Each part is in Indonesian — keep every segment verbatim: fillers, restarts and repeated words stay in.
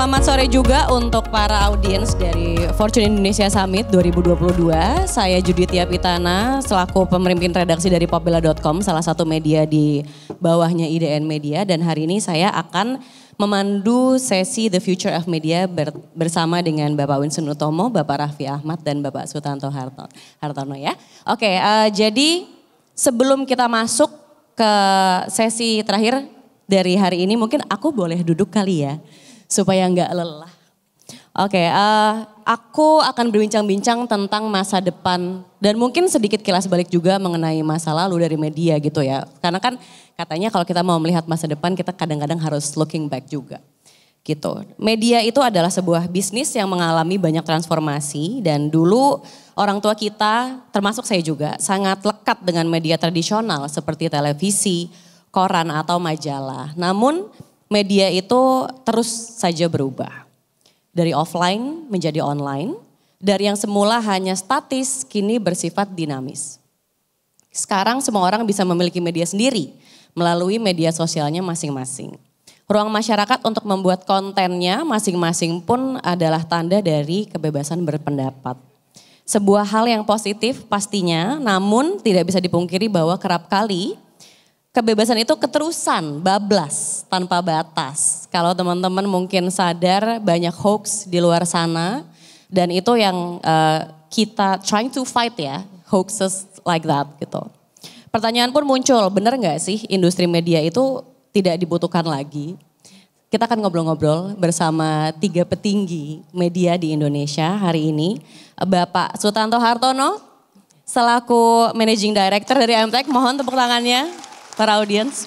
Selamat sore juga untuk para audiens dari Fortune Indonesia Summit dua ribu dua puluh dua. Saya Judithia Pitana selaku pemimpin redaksi dari popbella dot com, salah satu media di bawahnya I D N Media. Dan hari ini saya akan memandu sesi The Future of Media bersama dengan Bapak Winston Utomo, Bapak Raffi Ahmad, dan Bapak Sutanto Hartono ya. Oke, uh, jadi sebelum kita masuk ke sesi terakhir dari hari ini, mungkin aku boleh duduk kali ya, supaya nggak lelah. Oke, uh, aku akan berbincang-bincang tentang masa depan dan mungkin sedikit kilas balik juga mengenai masa lalu dari media gitu ya. Karena kan katanya kalau kita mau melihat masa depan kita kadang-kadang harus looking back juga gitu. Media itu adalah sebuah bisnis yang mengalami banyak transformasi dan dulu orang tua kita termasuk saya juga sangat lekat dengan media tradisional seperti televisi, koran atau majalah. Namun media itu terus saja berubah. Dari offline menjadi online, dari yang semula hanya statis kini bersifat dinamis. Sekarang semua orang bisa memiliki media sendiri melalui media sosialnya masing-masing. Ruang masyarakat untuk membuat kontennya masing-masing pun adalah tanda dari kebebasan berpendapat. Sebuah hal yang positif pastinya, namun tidak bisa dipungkiri bahwa kerap kali kebebasan itu keterusan, bablas, tanpa batas. Kalau teman-teman mungkin sadar banyak hoax di luar sana dan itu yang uh, kita trying to fight ya, hoaxes like that gitu. Pertanyaan pun muncul, benar nggak sih industri media itu tidak dibutuhkan lagi? Kita akan ngobrol-ngobrol bersama tiga petinggi media di Indonesia hari ini. Bapak Sutanto Hartono selaku Managing Director dari M T E C, mohon tepuk tangannya para audiens.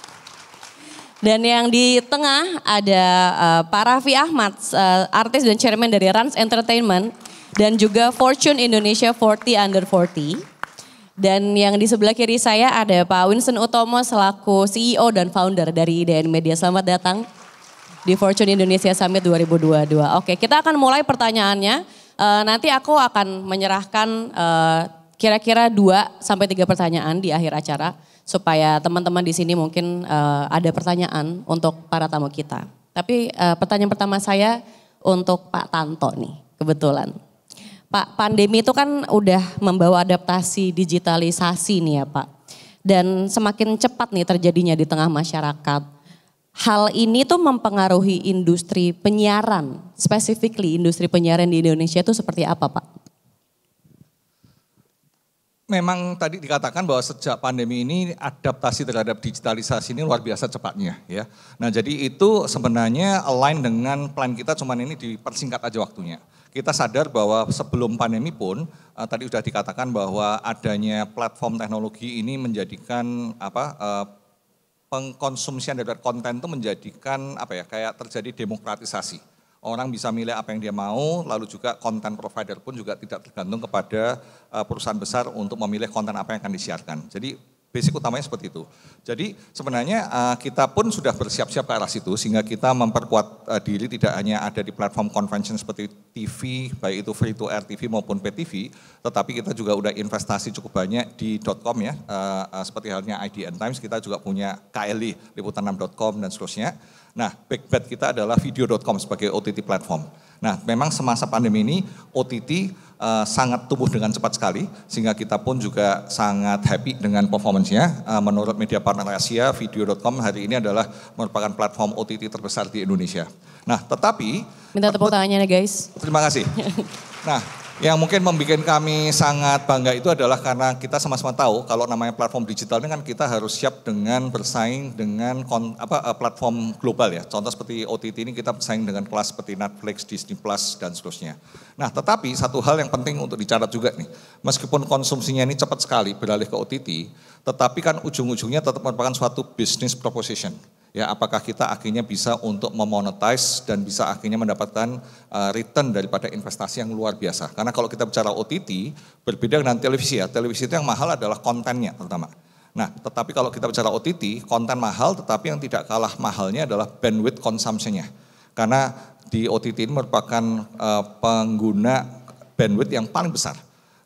Dan yang di tengah ada uh, Pak Raffi Ahmad, uh, artis dan chairman dari Rans Entertainment dan juga Fortune Indonesia empat puluh Under empat puluh. Dan yang di sebelah kiri saya ada Pak Winston Utomo selaku C E O dan founder dari I D N Media. Selamat datang di Fortune Indonesia Summit dua ribu dua puluh dua. Oke, kita akan mulai pertanyaannya. Uh, nanti aku akan menyerahkan uh, kira-kira dua sampai tiga pertanyaan di akhir acara supaya teman-teman di sini mungkin uh, ada pertanyaan untuk para tamu kita. Tapi uh, pertanyaan pertama saya untuk Pak Tanto nih, kebetulan. Pak, pandemi itu kan udah membawa adaptasi digitalisasi nih ya Pak. Dan semakin cepat nih terjadinya di tengah masyarakat. Hal ini tuh mempengaruhi industri penyiaran, specifically industri penyiaran di Indonesia itu seperti apa Pak? Memang tadi dikatakan bahwa sejak pandemi ini adaptasi terhadap digitalisasi ini luar biasa cepatnya ya. Nah jadi itu sebenarnya align dengan plan kita, cuman ini dipersingkat aja waktunya. Kita sadar bahwa sebelum pandemi pun uh, tadi sudah dikatakan bahwa adanya platform teknologi ini menjadikan apa uh, pengkonsumsian dari konten itu menjadikan apa ya kayak terjadi demokratisasi. Orang bisa milih apa yang dia mau, lalu juga konten provider pun juga tidak tergantung kepada uh, perusahaan besar untuk memilih konten apa yang akan disiarkan. Jadi basic utamanya seperti itu. Jadi sebenarnya uh, kita pun sudah bersiap-siap ke arah situ sehingga kita memperkuat uh, diri tidak hanya ada di platform convention seperti T V, baik itu free to air T V maupun pay T V, tetapi kita juga udah investasi cukup banyak di .com ya, uh, uh, seperti halnya I D N Times, kita juga punya K L I, liputan enam dot com dan seterusnya. Nah, big bet kita adalah video dot com sebagai O T T platform. Nah, memang semasa pandemi ini O T T uh, sangat tumbuh dengan cepat sekali, sehingga kita pun juga sangat happy dengan performance-nya. Uh, menurut media partner Asia, video dot com hari ini adalah merupakan platform O T T terbesar di Indonesia. Nah, tetapi... Minta tepuk tangannya nih guys. Terima kasih. Nah, yang mungkin membuat kami sangat bangga itu adalah karena kita sama-sama tahu kalau namanya platform digital ini kan kita harus siap dengan bersaing dengan kon, apa, platform global ya. Contoh seperti O T T ini kita bersaing dengan kelas seperti Netflix, Disney Plus dan seterusnya. Nah tetapi satu hal yang penting untuk dicatat juga nih, meskipun konsumsinya ini cepat sekali beralih ke O T T, tetapi kan ujung-ujungnya tetap merupakan suatu business proposition. Ya, apakah kita akhirnya bisa untuk memonetize dan bisa akhirnya mendapatkan uh, return daripada investasi yang luar biasa. Karena kalau kita bicara O T T, berbeda dengan televisi ya, televisi itu yang mahal adalah kontennya terutama. Nah, tetapi kalau kita bicara O T T, konten mahal tetapi yang tidak kalah mahalnya adalah bandwidth consumption-nya. Karena di O T T ini merupakan uh, pengguna bandwidth yang paling besar.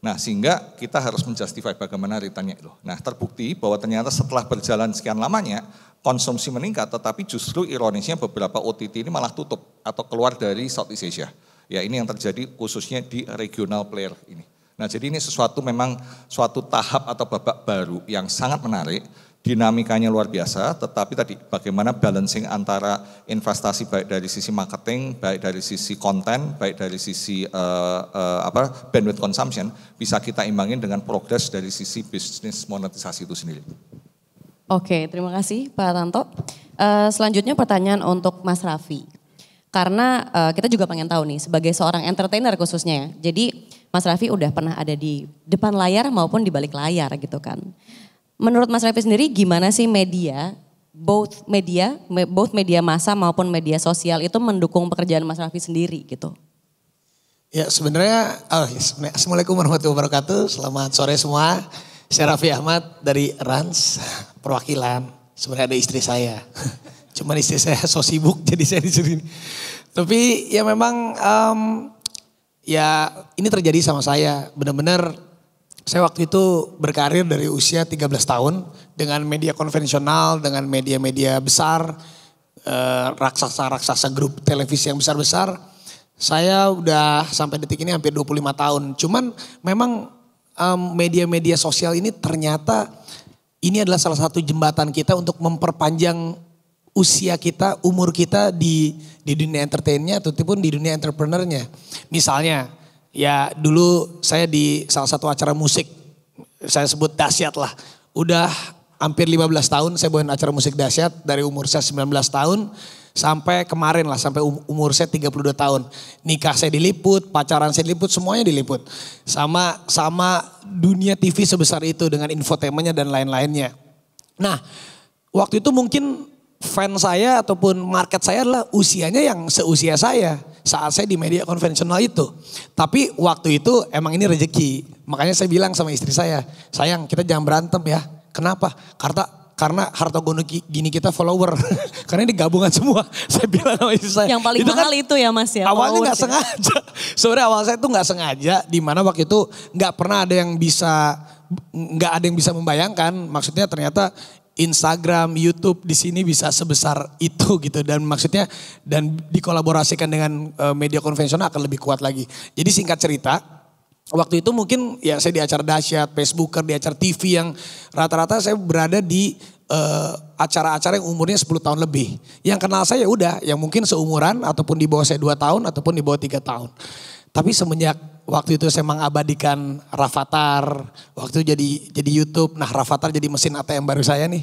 Nah sehingga kita harus menjustify bagaimana returnnya itu. Nah terbukti bahwa ternyata setelah berjalan sekian lamanya konsumsi meningkat, tetapi justru ironisnya beberapa O T T ini malah tutup atau keluar dari Southeast Asia. Ya ini yang terjadi khususnya di regional player ini. Nah jadi ini sesuatu memang suatu tahap atau babak baru yang sangat menarik. Dinamikanya luar biasa, tetapi tadi bagaimana balancing antara investasi baik dari sisi marketing, baik dari sisi konten, baik dari sisi uh, uh, apa bandwidth consumption bisa kita imbangin dengan progres dari sisi bisnis monetisasi itu sendiri. Oke, terima kasih Pak Tanto. Uh, selanjutnya pertanyaan untuk Mas Raffi. Karena uh, kita juga pengen tahu nih sebagai seorang entertainer khususnya ya. Jadi Mas Raffi udah pernah ada di depan layar maupun di balik layar gitu kan. Menurut Mas Raffi sendiri gimana sih media, both media, both media massa maupun media sosial itu mendukung pekerjaan Mas Raffi sendiri gitu? Ya sebenarnya, oh, ya, Assalamualaikum warahmatullahi wabarakatuh, selamat sore semua. Saya Raffi Ahmad dari Rans, perwakilan, sebenarnya ada istri saya. Cuman istri saya so sibuk jadi saya di sini. Tapi ya memang um, ya ini terjadi sama saya, benar-benar. Saya waktu itu berkarir dari usia tiga belas tahun dengan media konvensional, dengan media-media besar, eh, raksasa-raksasa grup televisi yang besar-besar. Saya udah sampai detik ini hampir dua puluh lima tahun. Cuman memang um, media-media sosial ini ternyata ini adalah salah satu jembatan kita untuk memperpanjang usia kita, umur kita di di dunia entertainnya ataupun di dunia entrepreneurnya. Misalnya, ya dulu saya di salah satu acara musik, saya sebut dahsyat lah. Udah hampir lima belas tahun saya bawain acara musik dahsyat dari umur saya sembilan belas tahun sampai kemarin lah, sampai umur saya tiga puluh dua tahun. Nikah saya diliput, pacaran saya diliput, semuanya diliput. Sama sama dunia T V sebesar itu dengan infotainmentnya dan lain-lainnya. Nah waktu itu mungkin fan saya ataupun market saya adalah usianya yang seusia saya saat saya di media konvensional itu. Tapi waktu itu emang ini rezeki. Makanya saya bilang sama istri saya, sayang kita jangan berantem ya. Kenapa? Karena karena harta gono gini kita follower. Karena ini gabungan semua. Saya bilang sama istri saya. Yang paling itu mahal kan, itu ya Mas ya. Awalnya nggak sengaja. Sebenarnya awal saya itu nggak sengaja. Di mana waktu itu nggak pernah ada yang bisa nggak ada yang bisa membayangkan. Maksudnya ternyata Instagram, YouTube di sini bisa sebesar itu gitu, dan maksudnya dan dikolaborasikan dengan uh, media konvensional akan lebih kuat lagi. Jadi singkat cerita, waktu itu mungkin ya saya di acara dahsyat, Facebooker, di acara T V yang rata-rata saya berada di uh, acara-acara yang umurnya sepuluh tahun lebih. Yang kenal saya udah, yang mungkin seumuran ataupun di bawah saya dua tahun ataupun di bawah tiga tahun. Tapi semenjak waktu itu saya mengabadikan Rafathar, waktu itu jadi jadi YouTube. Nah Rafathar jadi mesin A T M baru saya nih.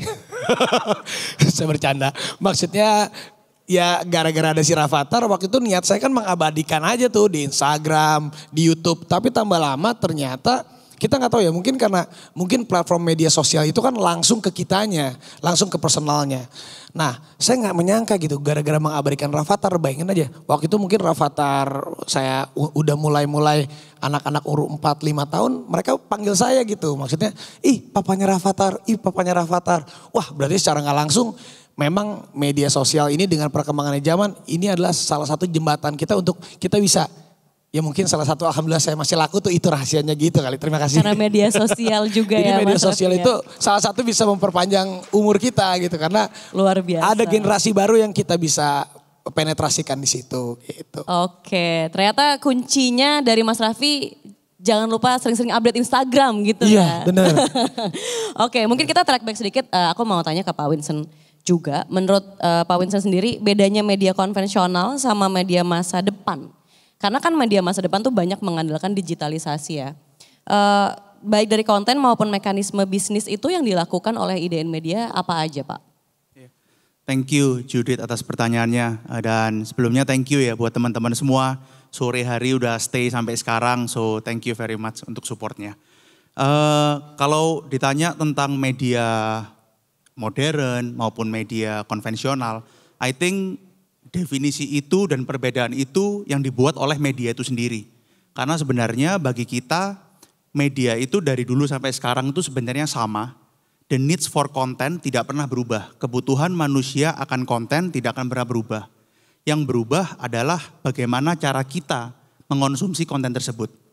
Saya bercanda. Maksudnya ya gara-gara ada si Rafathar, waktu itu niat saya kan mengabadikan aja tuh di Instagram, di YouTube. Tapi tambah lama ternyata kita nggak tahu ya, mungkin karena mungkin platform media sosial itu kan langsung ke kitanya, langsung ke personalnya. Nah saya nggak menyangka gitu gara-gara mengabadikan Rafathar, bayangin aja. Waktu itu mungkin Rafathar saya udah mulai-mulai anak-anak umur empat lima tahun, mereka panggil saya gitu. Maksudnya ih papanya Rafathar, ih papanya Rafathar. Wah berarti secara nggak langsung memang media sosial ini dengan perkembangan zaman ini adalah salah satu jembatan kita untuk kita bisa. Ya mungkin salah satu alhamdulillah saya masih laku tuh itu rahasianya gitu kali. Terima kasih. Karena media sosial juga ya. Jadi media sosial itu salah satu bisa memperpanjang umur kita gitu. Karena luar biasa. Ada generasi baru yang kita bisa penetrasikan di situ gitu. Oke, ternyata kuncinya dari Mas Raffi jangan lupa sering-sering update Instagram gitu ya. Iya benar. Oke, mungkin kita track back sedikit. Uh, aku mau tanya ke Pak Winston juga. Menurut uh, Pak Winston sendiri bedanya media konvensional sama media masa depan? Karena kan media masa depan tuh banyak mengandalkan digitalisasi ya. Uh, baik dari konten maupun mekanisme bisnis itu yang dilakukan oleh I D N Media apa aja Pak? Thank you Judith atas pertanyaannya. Dan sebelumnya thank you ya buat teman-teman semua. Sore hari udah stay sampai sekarang, so thank you very much untuk supportnya. Uh, kalau ditanya tentang media modern maupun media konvensional, I think definisi itu dan perbedaan itu yang dibuat oleh media itu sendiri. Karena sebenarnya bagi kita media itu dari dulu sampai sekarang itu sebenarnya sama. The needs for content tidak pernah berubah. Kebutuhan manusia akan konten tidak akan pernah berubah. Yang berubah adalah bagaimana cara kita mengonsumsi konten tersebut.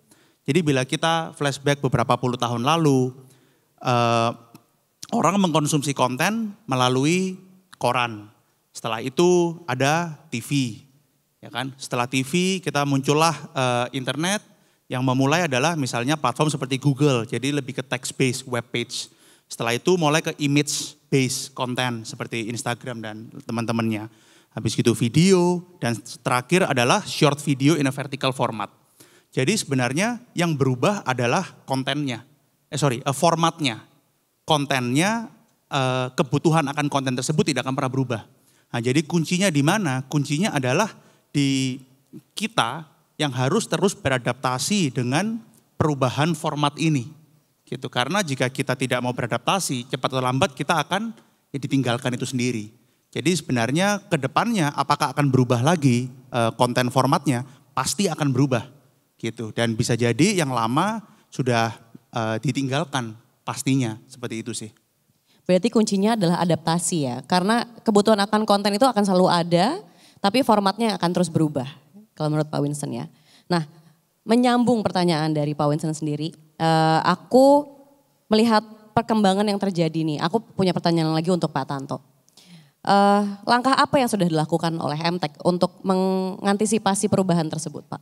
Jadi bila kita flashback beberapa puluh tahun lalu, uh, orang mengkonsumsi konten melalui koran. Setelah itu ada T V, ya kan? Setelah T V kita muncullah uh, internet yang memulai adalah misalnya platform seperti Google, jadi lebih ke text based web page. Setelah itu mulai ke image based konten seperti Instagram dan teman-temannya. Habis gitu video, dan terakhir adalah short video in a vertical format. Jadi sebenarnya yang berubah adalah kontennya, eh sorry, uh, formatnya. Kontennya, uh, kebutuhan akan konten tersebut tidak akan pernah berubah. Nah jadi kuncinya di mana? Kuncinya adalah di kita yang harus terus beradaptasi dengan perubahan format ini. Gitu. Karena jika kita tidak mau beradaptasi, cepat atau lambat kita akan ya, ditinggalkan itu sendiri. Jadi sebenarnya ke depannya apakah akan berubah lagi uh, konten formatnya? Pasti akan berubah gitu. Dan bisa jadi yang lama sudah uh, ditinggalkan pastinya, seperti itu sih. Berarti kuncinya adalah adaptasi ya. Karena kebutuhan akan konten itu akan selalu ada, tapi formatnya akan terus berubah. Kalau menurut Pak Winston ya. Nah, menyambung pertanyaan dari Pak Winston sendiri, uh, aku melihat perkembangan yang terjadi nih. Aku punya pertanyaan lagi untuk Pak Tanto. Uh, langkah apa yang sudah dilakukan oleh M Tech untuk mengantisipasi perubahan tersebut, Pak?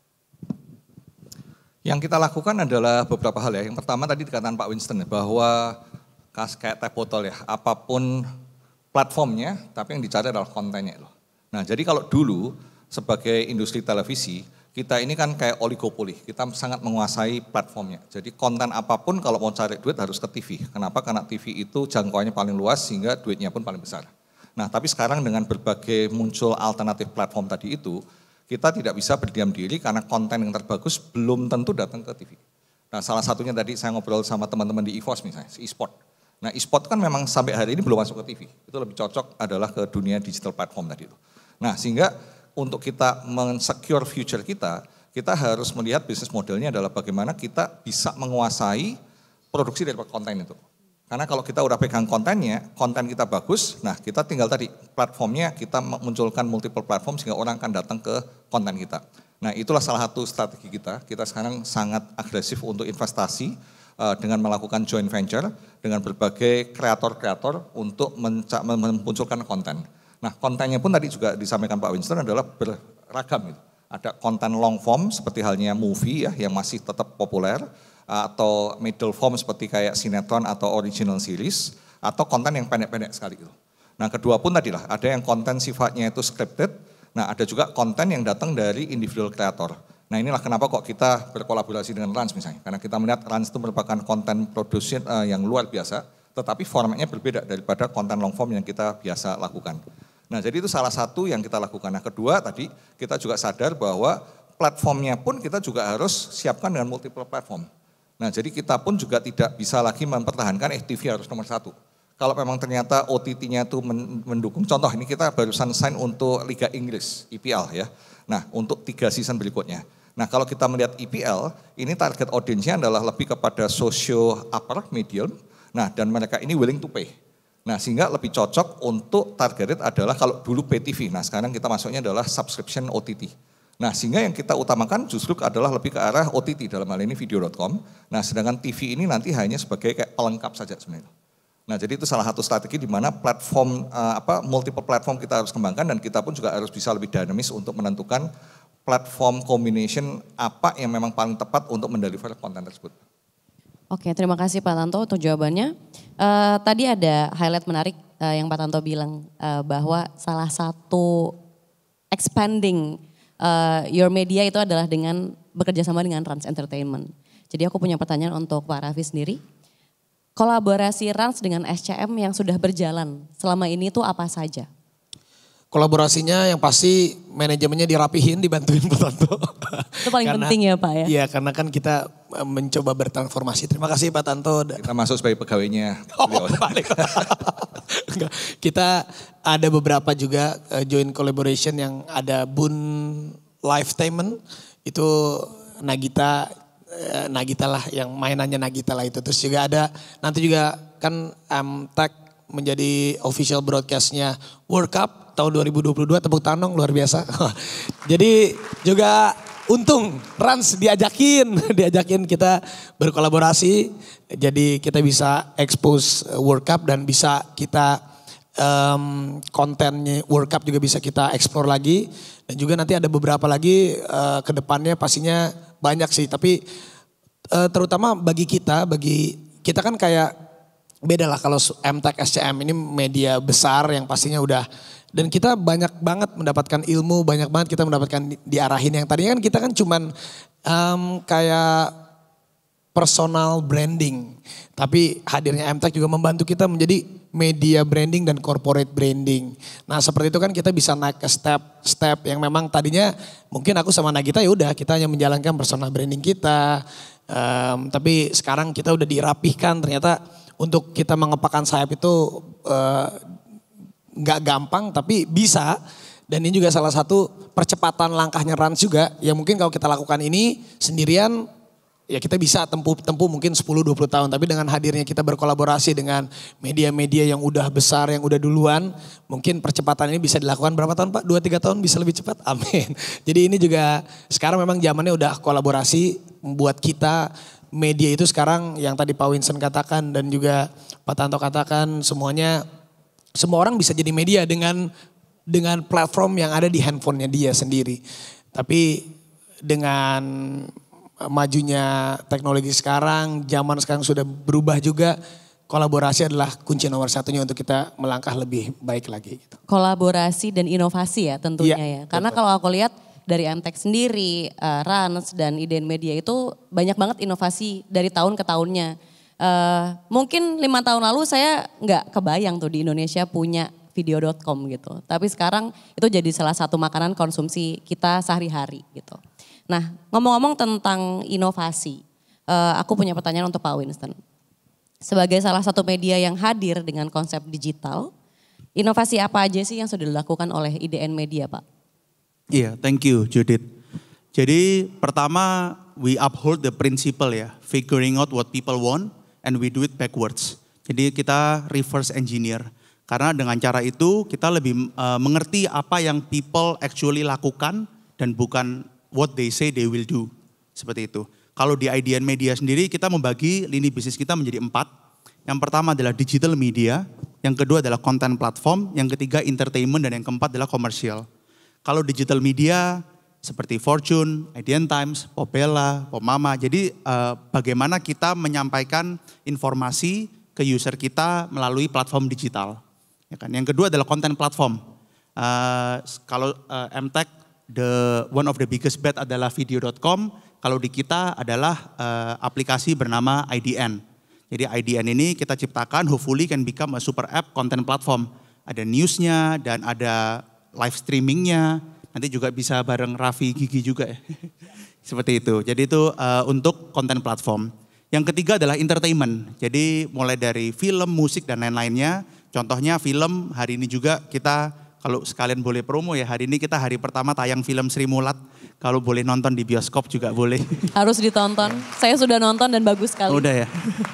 Yang kita lakukan adalah beberapa hal ya. Yang pertama tadi dikatakan Pak Winston ya, bahwa kayak teh botol ya, apapun platformnya, tapi yang dicari adalah kontennya loh. Nah jadi kalau dulu sebagai industri televisi, kita ini kan kayak oligopoli, kita sangat menguasai platformnya. Jadi konten apapun kalau mau cari duit harus ke T V. Kenapa? Karena T V itu jangkauannya paling luas sehingga duitnya pun paling besar. Nah tapi sekarang dengan berbagai muncul alternatif platform tadi itu, kita tidak bisa berdiam diri karena konten yang terbagus belum tentu datang ke T V. Nah salah satunya tadi saya ngobrol sama teman-teman di E V O S misalnya, e-sport. Nah e-sport kan memang sampai hari ini belum masuk ke T V. Itu lebih cocok adalah ke dunia digital platform tadi itu. Nah sehingga untuk kita men-secure future kita, kita harus melihat bisnis modelnya adalah bagaimana kita bisa menguasai produksi dari konten itu. Karena kalau kita udah pegang kontennya, konten kita bagus, nah kita tinggal tadi platformnya kita munculkan multiple platform sehingga orang akan datang ke konten kita. Nah itulah salah satu strategi kita, kita sekarang sangat agresif untuk investasi uh, dengan melakukan joint venture dengan berbagai kreator-kreator untuk memunculkan konten. Nah kontennya pun tadi juga disampaikan Pak Winston adalah beragam gitu. Ada konten long form seperti halnya movie ya yang masih tetap populer, atau middle form seperti kayak sinetron atau original series, atau konten yang pendek-pendek sekali gitu. Nah kedua pun tadi lah, ada yang konten sifatnya itu scripted, nah ada juga konten yang datang dari individual kreator. Nah inilah kenapa kok kita berkolaborasi dengan Rans misalnya, karena kita melihat Rans itu merupakan konten production uh, yang luar biasa, tetapi formatnya berbeda daripada konten long form yang kita biasa lakukan. Nah jadi itu salah satu yang kita lakukan. Nah kedua tadi kita juga sadar bahwa platformnya pun kita juga harus siapkan dengan multiple platform. Nah jadi kita pun juga tidak bisa lagi mempertahankan eh T V harus nomor satu. Kalau memang ternyata O T T-nya itu mendukung, contoh ini kita barusan sign untuk Liga Inggris, I P L ya. Nah untuk tiga season berikutnya. Nah kalau kita melihat I P L, ini target audiensnya adalah lebih kepada socio upper, medium. Nah dan mereka ini willing to pay. Nah sehingga lebih cocok untuk targeted adalah kalau dulu pay T V, nah sekarang kita masuknya adalah subscription O T T. Nah sehingga yang kita utamakan justru adalah lebih ke arah O T T dalam hal ini video dot com. Nah sedangkan T V ini nanti hanya sebagai kayak pelengkap saja sebenarnya. Nah jadi itu salah satu strategi di mana platform uh, apa multiple platform kita harus kembangkan dan kita pun juga harus bisa lebih dinamis untuk menentukan platform combination apa yang memang paling tepat untuk mendeliver konten tersebut. Oke, terima kasih Pak Tanto untuk jawabannya. Uh, tadi ada highlight menarik uh, yang Pak Tanto bilang uh, bahwa salah satu expanding Uh, your media itu adalah dengan bekerja sama dengan Rans Entertainment. Jadi aku punya pertanyaan untuk Pak Raffi sendiri. Kolaborasi Rans dengan S C M yang sudah berjalan selama ini itu apa saja? Kolaborasinya yang pasti manajemennya dirapihin, dibantuin Pak Tanto. Itu paling karena, penting ya Pak ya? Iya karena kan kita mencoba bertransformasi. Terima kasih Pak Tanto. Kita masuk sebagai pegawainya. Oh, balik. Kita ada beberapa juga uh, joint collaboration yang ada Boon Lifetainment. Itu Nagita, uh, Nagita lah yang mainannya Nagita lah itu. Terus juga ada nanti juga kan M Tech menjadi official broadcastnya World Cup tahun dua ribu dua puluh dua, tepuk tangan luar biasa. Jadi juga untung Rans diajakin, diajakin kita berkolaborasi. Jadi kita bisa expose World Cup dan bisa kita um, kontennya World Cup juga bisa kita explore lagi. Dan juga nanti ada beberapa lagi uh, ke depannya pastinya banyak sih. Tapi uh, terutama bagi kita, bagi kita kan kayak beda lah kalau M Tech S C M ini media besar yang pastinya udah. Dan kita banyak banget mendapatkan ilmu, banyak banget kita mendapatkan di, diarahin. Yang tadinya kan kita kan cuman um, kayak personal branding. Tapi hadirnya M Tech juga membantu kita menjadi media branding dan corporate branding. Nah seperti itu kan kita bisa naik ke step-step yang memang tadinya mungkin aku sama Nagita ya udah kita hanya menjalankan personal branding kita. Um, tapi sekarang kita udah dirapihkan ternyata untuk kita mengepakkan sayap itu uh, nggak gampang tapi bisa. Dan ini juga salah satu percepatan langkahnya Rans juga. Ya mungkin kalau kita lakukan ini sendirian ya kita bisa tempuh tempuh mungkin sepuluh dua puluh tahun. Tapi dengan hadirnya kita berkolaborasi dengan media-media yang udah besar, yang udah duluan. Mungkin percepatan ini bisa dilakukan berapa tahun Pak? dua tiga tahun bisa lebih cepat? Amin. Jadi ini juga sekarang memang zamannya udah kolaborasi. Membuat kita media itu sekarang yang tadi Pak Winston katakan dan juga Pak Tanto katakan semuanya. Semua orang bisa jadi media dengan dengan platform yang ada di handphonenya dia sendiri. Tapi dengan majunya teknologi sekarang, zaman sekarang sudah berubah juga. Kolaborasi adalah kunci nomor satunya untuk kita melangkah lebih baik lagi. Gitu. Kolaborasi dan inovasi ya tentunya ya. ya. Karena betul. kalau aku lihat dari M Tech sendiri, uh, Rans dan I D N Media itu banyak banget inovasi dari tahun ke tahunnya. Uh, mungkin lima tahun lalu saya nggak kebayang tuh di Indonesia punya video dot com gitu. Tapi sekarang itu jadi salah satu makanan konsumsi kita sehari-hari gitu. Nah ngomong-ngomong tentang inovasi, uh, aku punya pertanyaan untuk Pak Winston. Sebagai salah satu media yang hadir dengan konsep digital, inovasi apa aja sih yang sudah dilakukan oleh I D N Media Pak? Iya, yeah, thank you Judith. Jadi pertama we uphold the principle ya, figuring out what people want. And we do it backwards. Jadi kita reverse engineer. Karena dengan cara itu kita lebih uh, mengerti apa yang people actually lakukan dan bukan what they say they will do. Seperti itu. Kalau di I D N Media sendiri kita membagi lini bisnis kita menjadi empat. Yang pertama adalah digital media, yang kedua adalah content platform, yang ketiga entertainment dan yang keempat adalah komersial. Kalau digital media seperti Fortune, I D N Times, Popbella, Popmama. Jadi uh, bagaimana kita menyampaikan informasi ke user kita melalui platform digital. Ya kan? Yang kedua adalah content platform. Uh, kalau uh, M Tech, the one of the biggest bet adalah video dot com. Kalau di kita adalah uh, aplikasi bernama I D N. Jadi I D N ini kita ciptakan, hopefully can become a super app content platform. Ada newsnya dan ada live streamingnya. Nanti juga bisa bareng Raffi Gigi juga ya. Seperti itu. Jadi itu uh, untuk konten platform. Yang ketiga adalah entertainment. Jadi mulai dari film, musik dan lain-lainnya. Contohnya film hari ini juga kita kalau sekalian boleh promo ya. Hari ini kita hari pertama tayang film Sri Mulat. Kalau boleh nonton di bioskop juga boleh. Harus ditonton. Saya sudah nonton dan bagus sekali. Udah ya.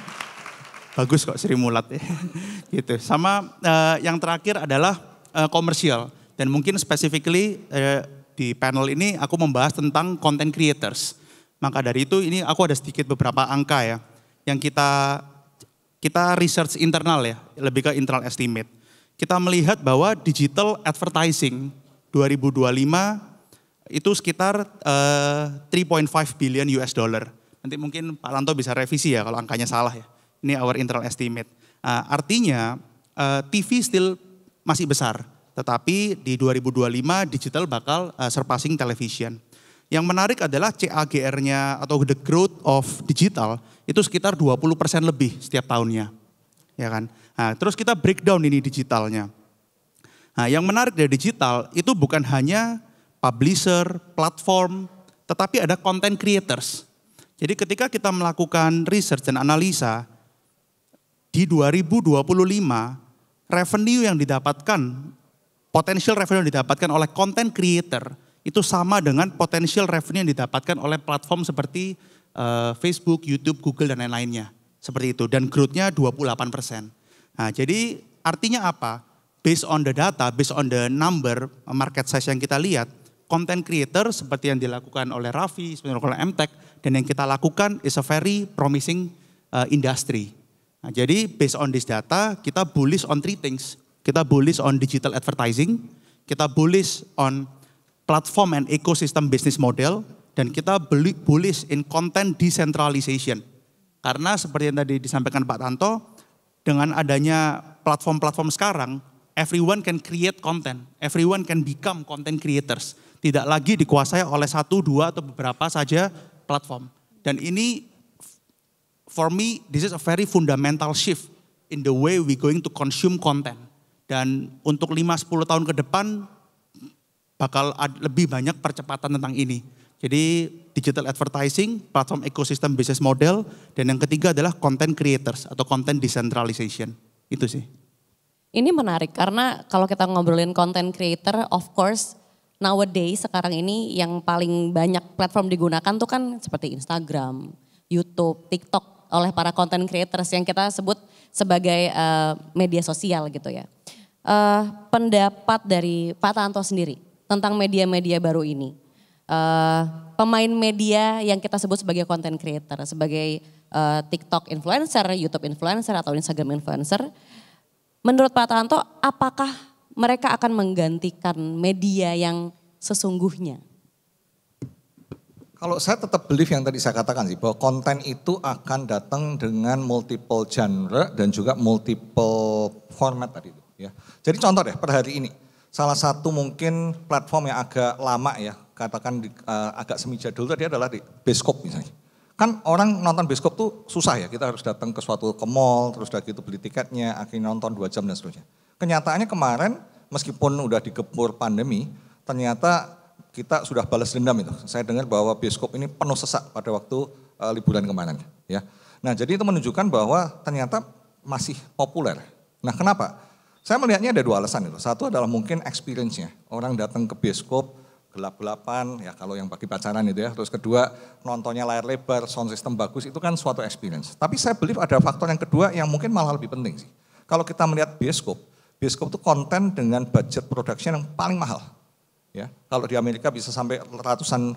Bagus kok Sri Mulat ya. Gitu. Sama uh, yang terakhir adalah uh, komersial. Dan mungkin specifically eh, di panel ini aku membahas tentang content creators. Maka dari itu ini aku ada sedikit beberapa angka ya. Yang kita kita research internal ya, lebih ke internal estimate. Kita melihat bahwa digital advertising dua ribu dua puluh lima itu sekitar eh, tiga koma lima billion U S dollar. Nanti mungkin Pak Lanto bisa revisi ya kalau angkanya salah ya. Ini our internal estimate. Uh, artinya uh, T V still masih besar. Tetapi di dua ribu dua puluh lima digital bakal uh, surpassing television. Yang menarik adalah C A G R-nya atau the growth of digital itu sekitar dua puluh persen lebih setiap tahunnya. Ya kan? Nah, terus kita breakdown ini digitalnya. Nah, yang menarik dari digital itu bukan hanya publisher, platform, tetapi ada content creators. Jadi ketika kita melakukan research dan analisa di dua ribu dua puluh lima revenue yang didapatkan Potensial revenue yang didapatkan oleh content creator itu sama dengan potensial revenue yang didapatkan oleh platform seperti uh, Facebook, YouTube, Google dan lain-lainnya. Seperti itu dan growth-nya dua puluh delapan persen. Nah, jadi artinya apa? Based on the data, based on the number market size yang kita lihat, content creator seperti yang dilakukan oleh Raffi, seperti yang dilakukan oleh M Tech, dan yang kita lakukan is a very promising uh, industry. Nah, jadi based on this data, kita bullish on three things. Kita bullish on digital advertising, kita bullish on platform and ecosystem business model, dan kita bullish in content decentralization. Karena seperti yang tadi disampaikan Pak Tanto, dengan adanya platform-platform sekarang, everyone can create content, everyone can become content creators. Tidak lagi dikuasai oleh satu, dua, atau beberapa saja platform. Dan ini, for me, this is a very fundamental shift in the way we going to consume content. Dan untuk lima sampai sepuluh tahun ke depan, bakal lebih banyak percepatan tentang ini. Jadi digital advertising, platform ecosystem business model, dan yang ketiga adalah content creators atau content decentralization. Itu sih. Ini menarik karena kalau kita ngobrolin content creator, of course nowadays sekarang ini yang paling banyak platform digunakan tuh kan seperti Instagram, YouTube, TikTok oleh para content creators yang kita sebut sebagai uh, media sosial gitu ya. Uh, pendapat dari Pak Tanto sendiri tentang media-media baru ini. Uh, pemain media yang kita sebut sebagai content creator, sebagai uh, TikTok influencer, YouTube influencer atau Instagram influencer. Menurut Pak Tanto, apakah mereka akan menggantikan media yang sesungguhnya? Kalau saya tetap believe yang tadi saya katakan sih, bahwa konten itu akan datang dengan multiple genre dan juga multiple format tadi itu. Ya. Jadi contoh deh per hari ini, salah satu mungkin platform yang agak lama ya, katakan di, uh, agak semi jadul tadi adalah di bioskop misalnya. Kan orang nonton bioskop tuh susah ya, kita harus datang ke suatu ke mall, terus udah gitu beli tiketnya, akhirnya nonton dua jam dan seterusnya. Kenyataannya kemarin meskipun udah digempur pandemi, ternyata kita sudah balas dendam itu. Saya dengar bahwa bioskop ini penuh sesak pada waktu uh, liburan kemarin. Ya. Nah jadi itu menunjukkan bahwa ternyata masih populer. Nah kenapa? Saya melihatnya ada dua alasan itu. Satu adalah mungkin experience-nya. Orang datang ke bioskop, gelap-gelapan, ya kalau yang bagi pacaran itu ya. Terus kedua, nontonnya layar lebar, sound system bagus, itu kan suatu experience. Tapi saya believe ada faktor yang kedua yang mungkin malah lebih penting sih. Kalau kita melihat bioskop, bioskop itu konten dengan budget production yang paling mahal. Ya, kalau di Amerika bisa sampai ratusan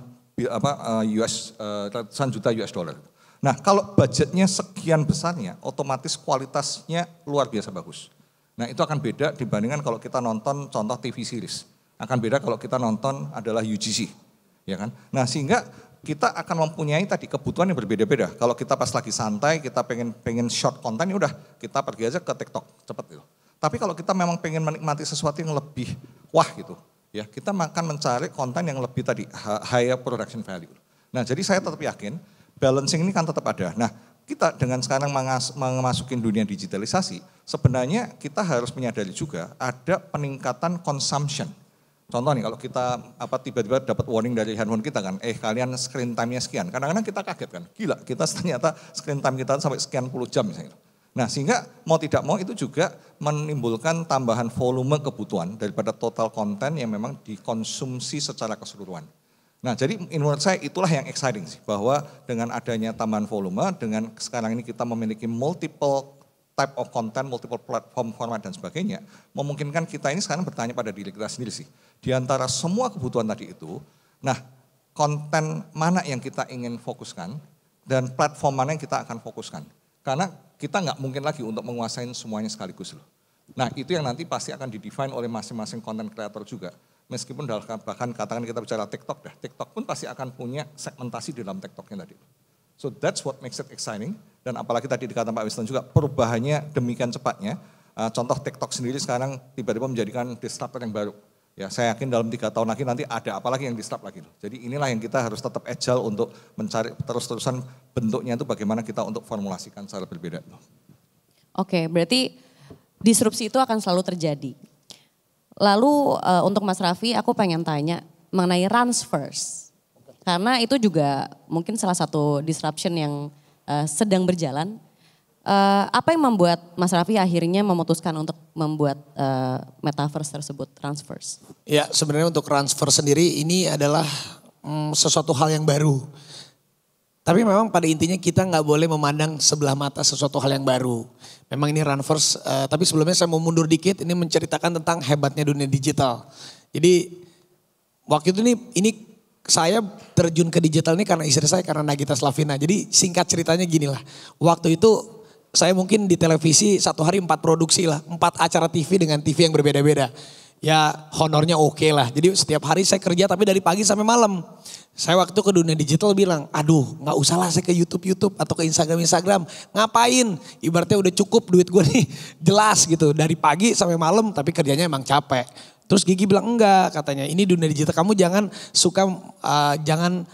apa U S ratusan juta U S dollar. Nah, kalau budgetnya sekian besarnya, otomatis kualitasnya luar biasa bagus. Nah, itu akan beda dibandingkan kalau kita nonton contoh T V series. Akan beda kalau kita nonton adalah U G C, ya kan? Nah sehingga kita akan mempunyai tadi kebutuhan yang berbeda-beda. Kalau kita pas lagi santai, kita pengen pengen short konten, ya udah kita pergi aja ke TikTok, cepet gitu. Tapi kalau kita memang pengen menikmati sesuatu yang lebih wah gitu, ya kita akan mencari konten yang lebih tadi higher production value. Nah jadi saya tetap yakin balancing ini kan tetap ada. Nah kita dengan sekarang memasukin dunia digitalisasi, sebenarnya kita harus menyadari juga ada peningkatan consumption. Contoh nih kalau kita apa tiba-tiba dapat warning dari handphone kita kan, eh kalian screen time-nya sekian. Kadang-kadang kita kaget kan, gila kita ternyata screen time kita sampai sekian puluh jam misalnya. Nah sehingga mau tidak mau itu juga menimbulkan tambahan volume kebutuhan daripada total konten yang memang dikonsumsi secara keseluruhan. Nah jadi menurut saya itulah yang exciting sih, bahwa dengan adanya tambahan volume, dengan sekarang ini kita memiliki multiple type of content, multiple platform, format dan sebagainya, memungkinkan kita ini sekarang bertanya pada diri kita sendiri sih. Di antara semua kebutuhan tadi itu, nah konten mana yang kita ingin fokuskan dan platform mana yang kita akan fokuskan. Karena kita nggak mungkin lagi untuk menguasai semuanya sekaligus loh. Nah itu yang nanti pasti akan didefine oleh masing-masing content creator juga. Meskipun bahkan katakan kita bicara TikTok dah, TikTok pun pasti akan punya segmentasi di dalam TikToknya tadi. So that's what makes it exciting. Dan apalagi tadi dikatakan Pak Winston juga perubahannya demikian cepatnya. Uh, contoh TikTok sendiri sekarang tiba-tiba menjadikan disruptor yang baru. Ya saya yakin dalam tiga tahun lagi nanti ada apalagi yang disrupt lagi. Jadi inilah yang kita harus tetap agile untuk mencari terus-terusan bentuknya itu bagaimana kita untuk formulasikan secara berbeda. Oke, berarti disrupsi itu akan selalu terjadi. Lalu uh, untuk Mas Raffi aku pengen tanya mengenai runs first. Karena itu juga mungkin salah satu disruption yang Uh, sedang berjalan. Uh, apa yang membuat Mas Raffi akhirnya memutuskan untuk membuat uh, metaverse tersebut, transverse? Ya sebenarnya untuk transverse sendiri ini adalah mm, sesuatu hal yang baru. Tapi memang pada intinya kita nggak boleh memandang sebelah mata sesuatu hal yang baru. Memang ini transverse, uh, tapi sebelumnya saya mau mundur dikit, ini menceritakan tentang hebatnya dunia digital. Jadi waktu itu nih ini saya terjun ke digital ini karena istri saya, karena Nagita Slavina. Jadi singkat ceritanya gini lah. Waktu itu saya mungkin di televisi satu hari empat produksi lah. Empat acara T V dengan T V yang berbeda-beda. Ya honornya oke lah. Jadi setiap hari saya kerja tapi dari pagi sampai malam. Saya waktu ke dunia digital bilang, aduh gak usah lah saya ke YouTube-YouTube atau ke Instagram-Instagram. Ngapain? Ibaratnya udah cukup duit gue nih jelas gitu. Dari pagi sampai malam tapi kerjanya emang capek. Terus Gigi bilang enggak katanya, ini dunia digital kamu jangan suka, uh, jangan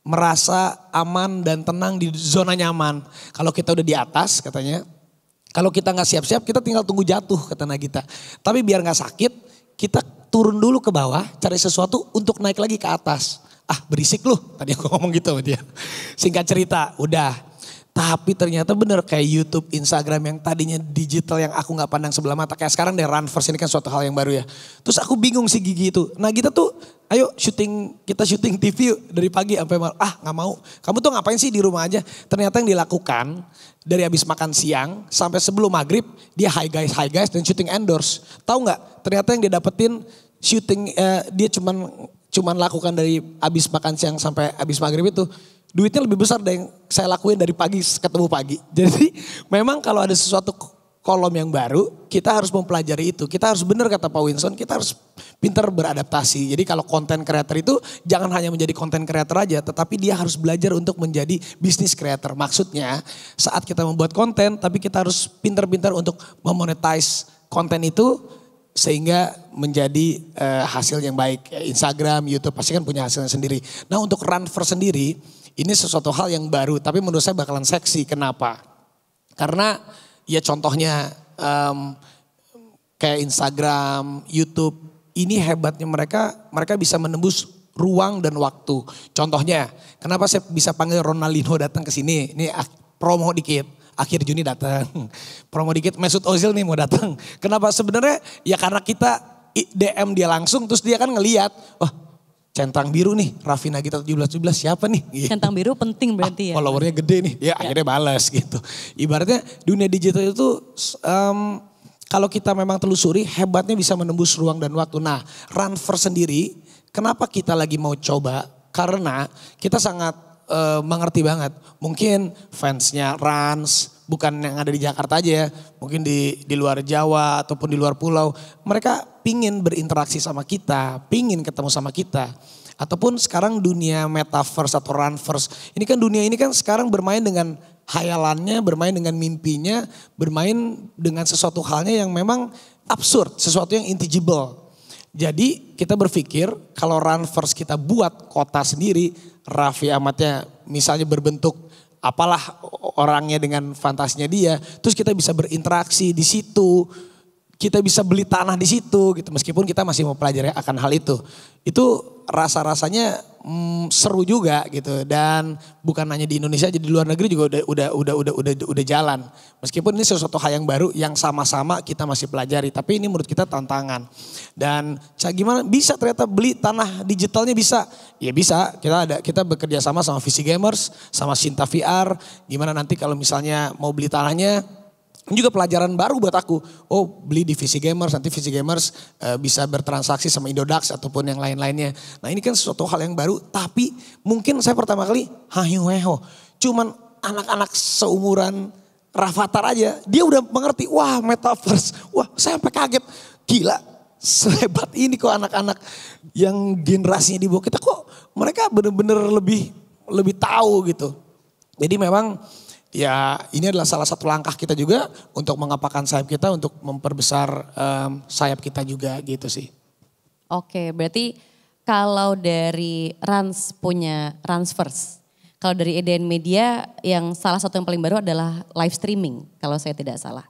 merasa aman dan tenang di zona nyaman. Kalau kita udah di atas katanya, kalau kita gak siap-siap kita tinggal tunggu jatuh kata Nagita. Tapi biar gak sakit, kita turun dulu ke bawah, cari sesuatu untuk naik lagi ke atas. Ah berisik lu, tadi aku ngomong gitu sama dia. Singkat cerita, udah. Tapi ternyata bener kayak YouTube, Instagram yang tadinya digital yang aku gak pandang sebelah mata. Kayak sekarang deh Runverse ini kan suatu hal yang baru ya. Terus aku bingung si Gigi itu. Nah kita tuh ayo syuting, kita syuting T V yuk dari pagi sampai malam. Ah gak mau, kamu tuh ngapain sih di rumah aja. Ternyata yang dilakukan dari habis makan siang sampai sebelum maghrib dia hi guys, hi guys dan syuting endorse. Tahu gak ternyata yang dia dapetin syuting eh, dia cuman cuman lakukan dari habis makan siang sampai habis maghrib itu duitnya lebih besar dari yang saya lakuin dari pagi ketemu pagi. Jadi memang kalau ada sesuatu kolom yang baru kita harus mempelajari itu. Kita harus benar kata Pak Winston, kita harus pintar beradaptasi. Jadi kalau konten creator itu jangan hanya menjadi konten creator aja, tetapi dia harus belajar untuk menjadi bisnis creator. Maksudnya saat kita membuat konten tapi kita harus pintar-pintar untuk memonetize konten itu sehingga menjadi uh, hasil yang baik. Instagram, YouTube pasti kan punya hasilnya sendiri. Nah untuk Runverse sendiri ini sesuatu hal yang baru tapi menurut saya bakalan seksi. Kenapa? Karena ya contohnya um, kayak Instagram, YouTube ini hebatnya mereka, mereka bisa menembus ruang dan waktu. Contohnya kenapa saya bisa panggil Ronaldinho datang ke sini? Ini promo dikit. Akhir Juni datang, promo dikit Mesut Ozil nih mau datang. Kenapa? Sebenarnya ya karena kita D M dia langsung terus dia kan ngelihat, wah centang biru nih Raffi Nagita tujuh belas tujuh belas siapa nih? Gitu. Centang biru penting berarti ah, ya. Followernya gede nih, ya, ya akhirnya balas gitu. Ibaratnya dunia digital itu um, kalau kita memang telusuri hebatnya bisa menembus ruang dan waktu. Nah Runverse sendiri kenapa kita lagi mau coba? Karena kita sangat Uh, mengerti banget. Mungkin fansnya Rans bukan yang ada di Jakarta aja ya. Mungkin di di luar Jawa ataupun di luar pulau. Mereka pingin berinteraksi sama kita. Pingin ketemu sama kita. Ataupun sekarang dunia metaverse atau Runverse. Ini kan dunia ini kan sekarang bermain dengan hayalannya, bermain dengan mimpinya. Bermain dengan sesuatu halnya yang memang absurd. Sesuatu yang intangible. Jadi kita berpikir kalau Runverse kita buat kota sendiri. Raffi Ahmadnya misalnya berbentuk apalah orangnya dengan fantasinya dia. Terus kita bisa berinteraksi di situ. Kita bisa beli tanah di situ gitu. Meskipun kita masih mau pelajari akan hal itu. Itu rasa-rasanya mm, seru juga gitu. Dan bukan hanya di Indonesia, jadi di luar negeri juga udah udah udah udah udah udah jalan. Meskipun ini sesuatu hal yang baru yang sama-sama kita masih pelajari. Tapi ini menurut kita tantangan. Dan gimana bisa ternyata beli tanah digitalnya bisa. Ya bisa, kita ada kita bekerja sama sama V C Gamers, sama Sinta V R. Gimana nanti kalau misalnya mau beli tanahnya. Ini juga pelajaran baru buat aku. Oh beli di V C Gamers, nanti V C Gamers uh, bisa bertransaksi sama Indodax ataupun yang lain-lainnya. Nah ini kan sesuatu hal yang baru tapi mungkin saya pertama kali hayu-heho. Cuman anak-anak seumuran Rafathar aja dia udah mengerti. Wah metaverse, wah saya sampai kaget. Gila sehebat ini kok anak-anak yang generasinya di bawah kita kok mereka bener-bener lebih, lebih tahu gitu. Jadi memang ya ini adalah salah satu langkah kita juga untuk mengapakkan sayap kita untuk memperbesar um, sayap kita juga gitu sih. Oke berarti kalau dari Rans punya Runverse, kalau dari E D N Media yang salah satu yang paling baru adalah live streaming kalau saya tidak salah.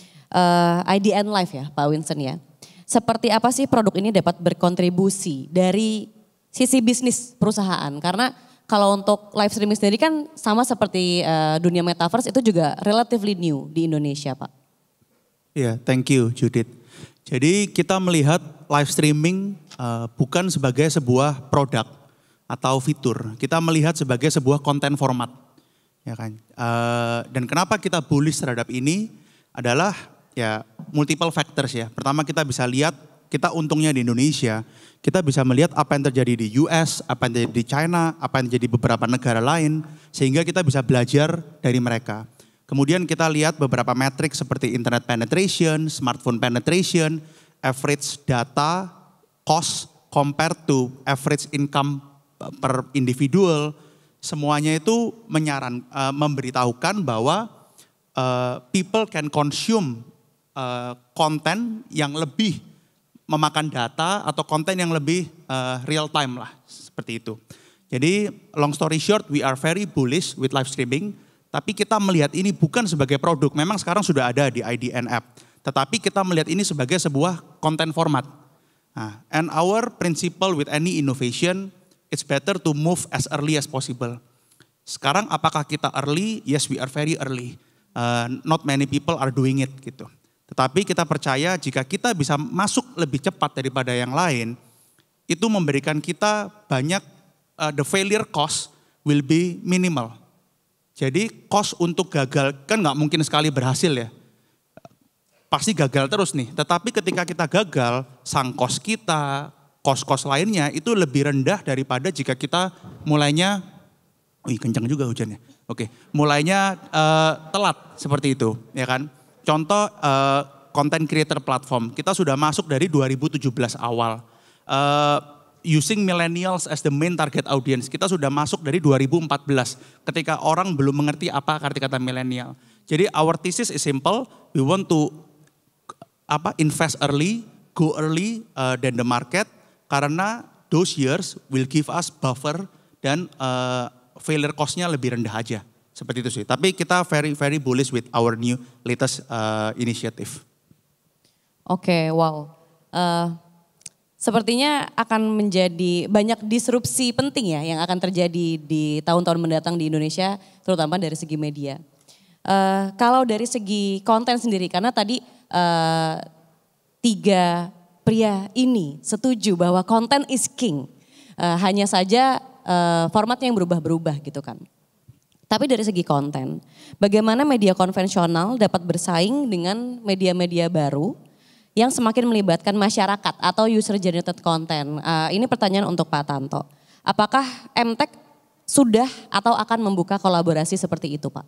Uh, I D N Live ya Pak Winston ya. Seperti apa sih produk ini dapat berkontribusi dari sisi bisnis perusahaan? Karena kalau untuk live streaming sendiri kan sama seperti uh, dunia metaverse itu juga relatively new di Indonesia Pak. Iya, yeah, thank you Judith. Jadi kita melihat live streaming uh, bukan sebagai sebuah produk atau fitur. Kita melihat sebagai sebuah konten format. Ya kan? Uh, dan kenapa kita bullish terhadap ini adalah ya multiple factors ya. Pertama kita bisa lihat Kita untungnya di Indonesia, kita bisa melihat apa yang terjadi di U S, apa yang terjadi di China, apa yang terjadi di beberapa negara lain, sehingga kita bisa belajar dari mereka. Kemudian kita lihat beberapa metrik seperti internet penetration, smartphone penetration, average data, cost, compared to average income per individual, semuanya itu menyaran, uh, memberitahukan bahwa uh, people can consume uh, konten yang lebih memakan data atau konten yang lebih uh, real time lah, seperti itu. Jadi long story short, we are very bullish with live streaming, tapi kita melihat ini bukan sebagai produk, memang sekarang sudah ada di I D N app, tetapi kita melihat ini sebagai sebuah konten format. Nah, and our principle with any innovation, it's better to move as early as possible. Sekarang apakah kita early? Yes, we are very early. Uh, not many people are doing it gitu. Tetapi kita percaya jika kita bisa masuk lebih cepat daripada yang lain, itu memberikan kita banyak, uh, the failure cost will be minimal. Jadi cost untuk gagal, kan nggak mungkin sekali berhasil ya. Pasti gagal terus nih. Tetapi ketika kita gagal, sang cost kita, kos-kos lainnya itu lebih rendah daripada jika kita mulainya, wih kencang juga hujannya. Oke, mulainya uh, telat seperti itu, ya kan? Contoh uh, content creator platform, kita sudah masuk dari dua ribu tujuh belas awal. Uh, using millennials as the main target audience, kita sudah masuk dari dua ribu empat belas ketika orang belum mengerti apa arti kata millennial. Jadi our thesis is simple, we want to apa invest early, go early uh, than the market. Karena those years will give us buffer dan uh, failure cost-nya lebih rendah aja. Seperti itu sih. Tapi kita very very bullish with our new latest uh, initiative. Oke, okay, wow. Uh, sepertinya akan menjadi banyak disrupsi penting ya yang akan terjadi di tahun-tahun mendatang di Indonesia, terutama dari segi media. Uh, kalau dari segi konten sendiri, karena tadi uh, tiga pria ini setuju bahwa konten is king. Uh, hanya saja uh, formatnya yang berubah-berubah gitu kan. Tapi dari segi konten, bagaimana media konvensional dapat bersaing dengan media-media baru yang semakin melibatkan masyarakat atau user generated content? Uh, ini pertanyaan untuk Pak Tanto. Apakah M Tech sudah atau akan membuka kolaborasi seperti itu, Pak?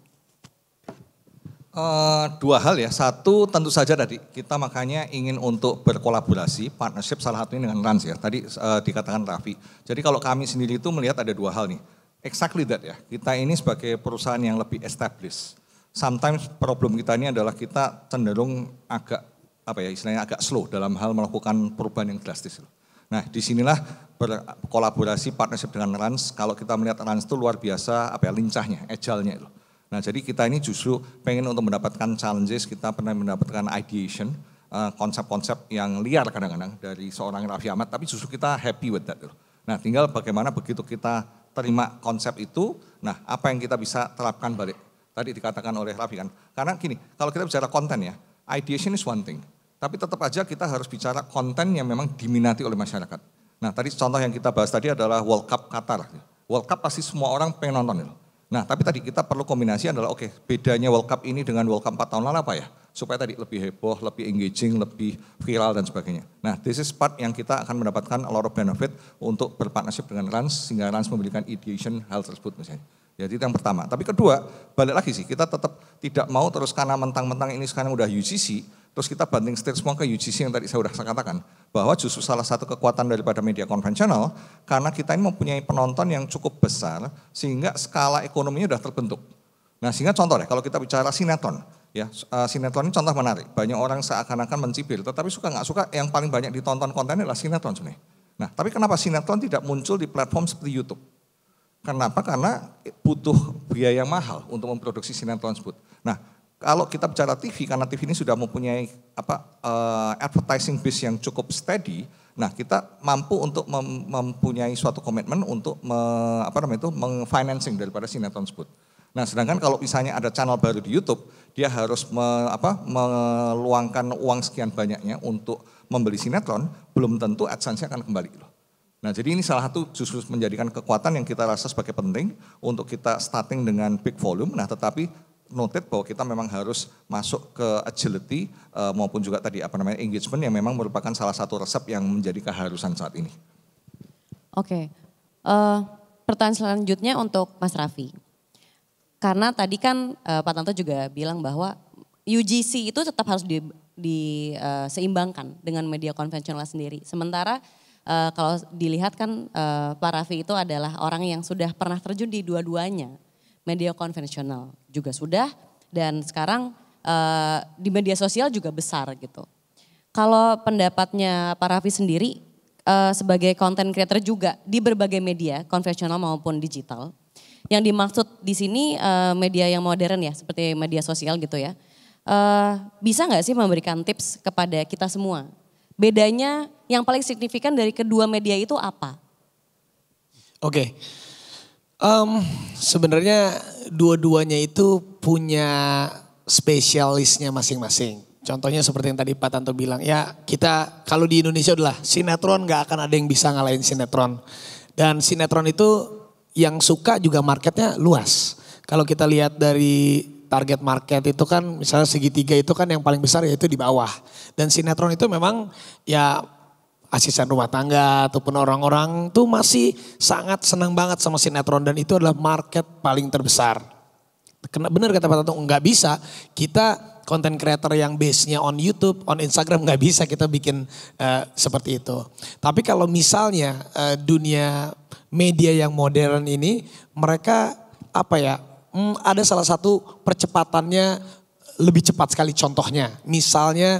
Uh, dua hal ya, satu tentu saja tadi kita makanya ingin untuk berkolaborasi, partnership salah satunya dengan Rans ya, tadi uh, dikatakan Raffi. Jadi kalau kami sendiri itu melihat ada dua hal nih, exactly that ya, kita ini sebagai perusahaan yang lebih established. Sometimes problem kita ini adalah kita cenderung agak, apa ya istilahnya agak slow dalam hal melakukan perubahan yang drastis. Nah disinilah berkolaborasi, partnership dengan Rans, kalau kita melihat Rans itu luar biasa, apa ya lincahnya, agile-nya itu. Nah jadi kita ini justru pengen untuk mendapatkan challenges, kita pernah mendapatkan ideation, konsep-konsep yang liar kadang-kadang dari seorang Raffi Ahmad, tapi justru kita happy with that. Nah tinggal bagaimana begitu kita terima konsep itu, nah apa yang kita bisa terapkan balik. Tadi dikatakan oleh Raffi kan, karena gini, kalau kita bicara konten ya, ideation is one thing, tapi tetap aja kita harus bicara konten yang memang diminati oleh masyarakat. Nah tadi contoh yang kita bahas tadi adalah World Cup Qatar. World Cup pasti semua orang pengen nonton itu. Nah tapi tadi kita perlu kombinasi adalah oke okay, bedanya World Cup ini dengan World Cup empat tahun lalu apa ya? Supaya tadi lebih heboh, lebih engaging, lebih viral dan sebagainya. Nah this is part yang kita akan mendapatkan a lot of benefit untuk berpartnership dengan Rans, sehingga Rans memberikan ideation hal tersebut misalnya. Jadi itu yang pertama. Tapi kedua, balik lagi sih, kita tetap tidak mau terus karena mentang-mentang ini sekarang udah U G C, terus kita banding setir semua ke U G C yang tadi saya sudah saya katakan. Bahwa justru salah satu kekuatan daripada media konvensional, karena kita ini mempunyai penonton yang cukup besar, sehingga skala ekonominya sudah terbentuk. Nah sehingga contoh deh, kalau kita bicara sinetron, ya sinetron ini contoh menarik. Banyak orang seakan-akan mencibir, tetapi suka nggak suka yang paling banyak ditonton kontennya adalah sinetron sebenarnya. Nah tapi kenapa sinetron tidak muncul di platform seperti YouTube? Kenapa? Karena butuh biaya mahal untuk memproduksi sinetron tersebut. Nah, kalau kita bicara T V, karena T V ini sudah mempunyai apa uh, advertising base yang cukup steady, nah kita mampu untuk mem mempunyai suatu komitmen untuk me, apa namanya itu mengfinancing daripada sinetron tersebut. Nah, sedangkan kalau misalnya ada channel baru di YouTube, dia harus me, apa, meluangkan uang sekian banyaknya untuk membeli sinetron, belum tentu AdSense-nya akan kembali loh. Nah jadi ini salah satu justru menjadikan kekuatan yang kita rasa sebagai penting untuk kita starting dengan big volume, nah tetapi noted bahwa kita memang harus masuk ke agility uh, maupun juga tadi apa namanya engagement yang memang merupakan salah satu resep yang menjadi keharusan saat ini. Oke, okay. uh, pertanyaan selanjutnya untuk Mas Raffi. Karena tadi kan uh, Pak Tanto juga bilang bahwa U G C itu tetap harus diseimbangkan di, uh, dengan media konvensional sendiri. Sementara uh, kalau dilihat kan uh, Pak Raffi itu adalah orang yang sudah pernah terjun di dua-duanya. Media konvensional juga sudah dan sekarang uh, di media sosial juga besar gitu. Kalau pendapatnya Pak Raffi sendiri uh, sebagai content creator juga di berbagai media konvensional maupun digital. Yang dimaksud di sini uh, media yang modern ya seperti media sosial gitu ya. Uh, bisa nggak sih memberikan tips kepada kita semua? Bedanya yang paling signifikan dari kedua media itu apa? Oke. Okay. Um, sebenarnya dua-duanya itu punya spesialisnya masing-masing. Contohnya seperti yang tadi Pak Tanto bilang, ya kita kalau di Indonesia adalah sinetron gak akan ada yang bisa ngalahin sinetron. Dan sinetron itu yang suka juga marketnya luas. Kalau kita lihat dari target market itu kan misalnya segitiga itu kan yang paling besar yaitu di bawah. Dan sinetron itu memang ya asisten rumah tangga ataupun orang-orang tuh masih sangat senang banget sama sinetron dan itu adalah market paling terbesar. Benar kata Pak Tanto, nggak bisa kita content creator yang base-nya on YouTube, on Instagram nggak bisa kita bikin uh, seperti itu. Tapi kalau misalnya uh, dunia media yang modern ini mereka apa ya, hmm, ada salah satu percepatannya lebih cepat sekali contohnya. Misalnya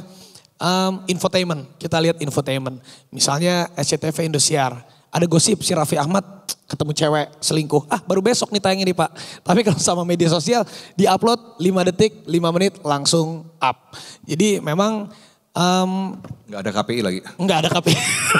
Um, infotainment, kita lihat infotainment. Misalnya S C T V Indosiar, ada gosip si Raffi Ahmad ketemu cewek selingkuh. Ah baru besok nih tayang ini Pak. Tapi kalau sama media sosial di-upload lima detik, lima menit langsung up. Jadi memang um, nggak ada K P I lagi. Nggak ada K P I.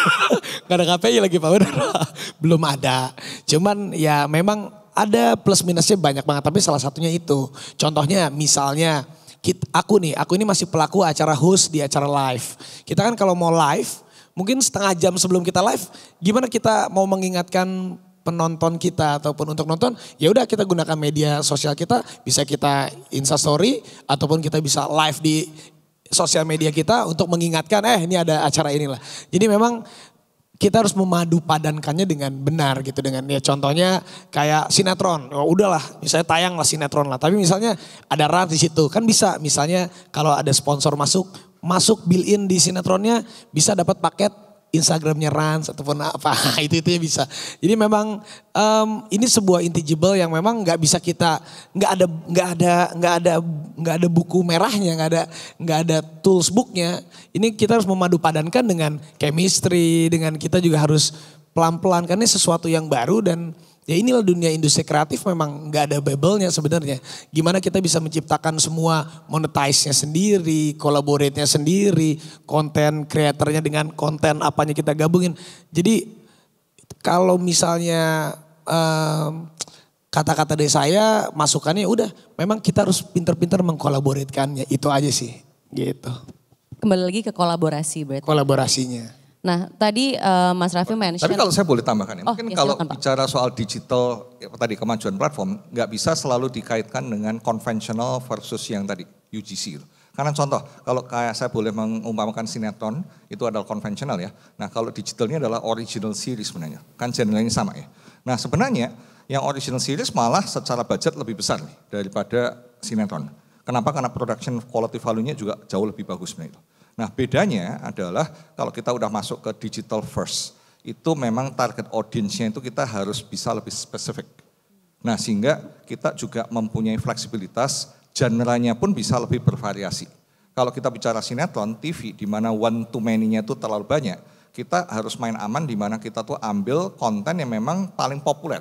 Nggak ada K P I lagi Pak, benar. Belum ada. Cuman ya memang ada plus minusnya banyak banget. Tapi salah satunya itu. Contohnya misalnya Kita, aku nih, aku ini masih pelaku acara host di acara live. Kita kan kalau mau live, mungkin setengah jam sebelum kita live, gimana kita mau mengingatkan penonton kita ataupun untuk nonton, ya udah kita gunakan media sosial kita, bisa kita Instastory ataupun kita bisa live di sosial media kita untuk mengingatkan, eh ini ada acara inilah. Jadi memang kita harus memadu padankannya dengan benar gitu, dengan ya contohnya kayak sinetron. Oh, udahlah, misalnya tayang lah sinetron lah. Tapi misalnya ada Rans di situ kan bisa. Misalnya kalau ada sponsor masuk, masuk bill in di sinetronnya bisa dapat paket Instagramnya Rans ataupun apa itu itu bisa. Jadi memang um, ini sebuah intangible yang memang nggak bisa kita nggak ada nggak ada nggak ada nggak ada buku merahnya, nggak ada nggak ada tools booknya. Ini kita harus memadu padankan dengan chemistry, dengan kita juga harus pelan-pelan karena ini sesuatu yang baru dan ya inilah dunia industri kreatif memang nggak ada bubble-nya sebenarnya. Gimana kita bisa menciptakan semua monetize-nya sendiri, collaborate-nya sendiri, konten kreatornya dengan konten apanya kita gabungin. Jadi kalau misalnya um, kata-kata dari saya masukannya udah memang kita harus pintar-pintar mengkolaboratkannya. Itu aja sih gitu. Kembali lagi ke kolaborasi berarti. Kolaborasinya. Nah tadi uh, Mas Raffi mention. Tapi kalau saya boleh tambahkan ya, oh, mungkin ya, kalau silakan, bicara soal digital, ya, tadi kemajuan platform, nggak bisa selalu dikaitkan dengan konvensional versus yang tadi U G C. Gitu. Karena contoh, kalau kayak saya boleh mengumpamakan sinetron, itu adalah konvensional ya. Nah kalau digitalnya adalah original series sebenarnya, kan genre-nya sama ya. Nah sebenarnya yang original series malah secara budget lebih besar nih daripada sinetron. Kenapa? Karena production quality value-nya juga jauh lebih bagus sebenarnya itu. Nah bedanya adalah kalau kita udah masuk ke digital first, itu memang target audience-nya itu kita harus bisa lebih spesifik. Nah sehingga kita juga mempunyai fleksibilitas, genre-nya pun bisa lebih bervariasi. Kalau kita bicara sinetron, T V di mana one to many-nya itu terlalu banyak, kita harus main aman di mana kita tuh ambil konten yang memang paling populer.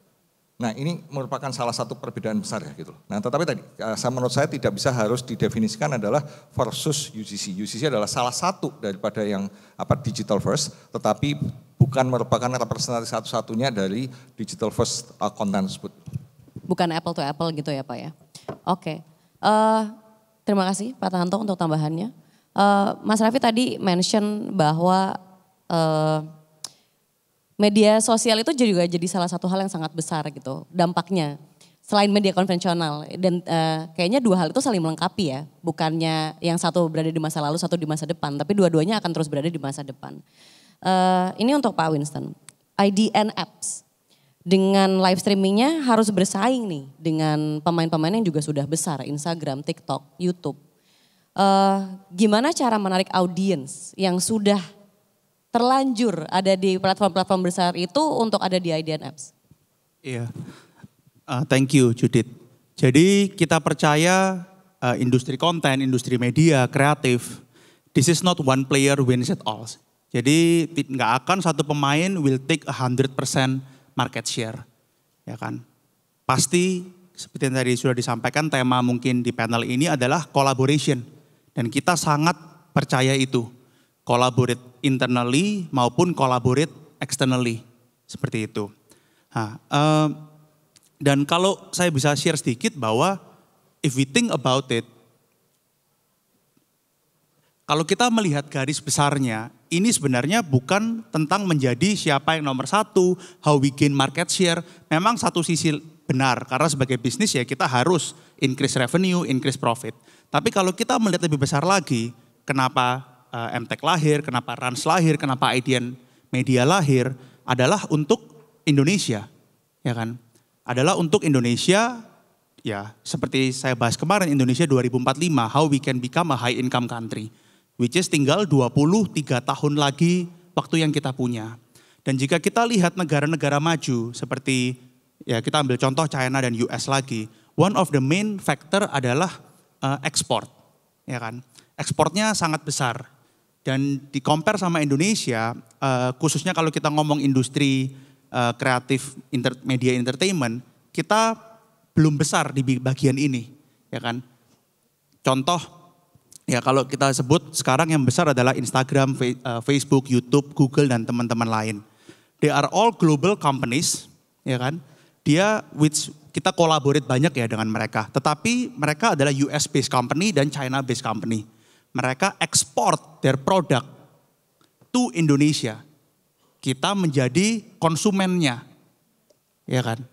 Nah ini merupakan salah satu perbedaan besar ya gitu. Nah tetapi tadi saya menurut saya tidak bisa harus didefinisikan adalah versus U G C. U G C adalah salah satu daripada yang apa digital first, tetapi bukan merupakan representasi satu-satunya dari digital first konten uh, tersebut. Bukan apple to apple gitu ya Pak ya. Oke, okay. uh, terima kasih Pak Tanto untuk tambahannya. Uh, Mas Raffi tadi mention bahwa uh, media sosial itu juga jadi salah satu hal yang sangat besar gitu dampaknya. selain media konvensional dan uh, kayaknya dua hal itu saling melengkapi ya, bukannya yang satu berada di masa lalu, satu di masa depan, tapi dua-duanya akan terus berada di masa depan. Uh, ini untuk Pak Winston, I D N Apps dengan live streamingnya harus bersaing nih dengan pemain-pemain yang juga sudah besar, Instagram, TikTok, YouTube. Uh, gimana cara menarik audiens yang sudah terlanjur ada di platform-platform besar itu untuk ada di I D N Apps? Iya. Uh, thank you Judith. Jadi kita percaya uh, industri konten, industri media, kreatif, this is not one player wins it all. Jadi nggak akan satu pemain will take one hundred percent market share. Ya kan? Pasti seperti yang tadi sudah disampaikan, tema mungkin di panel ini adalah collaboration. Dan kita sangat percaya itu. Collaborate internally maupun collaborate externally. Seperti itu. Nah, uh, dan kalau saya bisa share sedikit bahwa if we think about it, kalau kita melihat garis besarnya, ini sebenarnya bukan tentang menjadi siapa yang nomor satu, how we gain market share. Memang satu sisi benar, karena sebagai bisnis ya kita harus increase revenue, increase profit. Tapi kalau kita melihat lebih besar lagi, kenapa uh, M Tech lahir, kenapa Rans lahir, kenapa I D N Media lahir, adalah untuk Indonesia, ya kan? Adalah untuk Indonesia, ya seperti saya bahas kemarin Indonesia dua ribu empat puluh lima, how we can become a high income country. Which is tinggal dua puluh tiga tahun lagi waktu yang kita punya. Dan jika kita lihat negara-negara maju seperti, ya kita ambil contoh China dan U S lagi, one of the main factor adalah uh, ekspor, ya kan. Ekspornya sangat besar. Dan di compare sama Indonesia, uh, khususnya kalau kita ngomong industri Uh, kreatif inter, media entertainment, kita belum besar di bagian ini, ya kan. Contoh, ya kalau kita sebut sekarang yang besar adalah Instagram, uh, Facebook, YouTube, Google dan teman-teman lain. They are all global companies, ya kan. Dia which kita collaborate banyak ya dengan mereka. Tetapi mereka adalah U S-based company dan China-based company. Mereka export their product to Indonesia. Kita menjadi konsumennya, ya kan?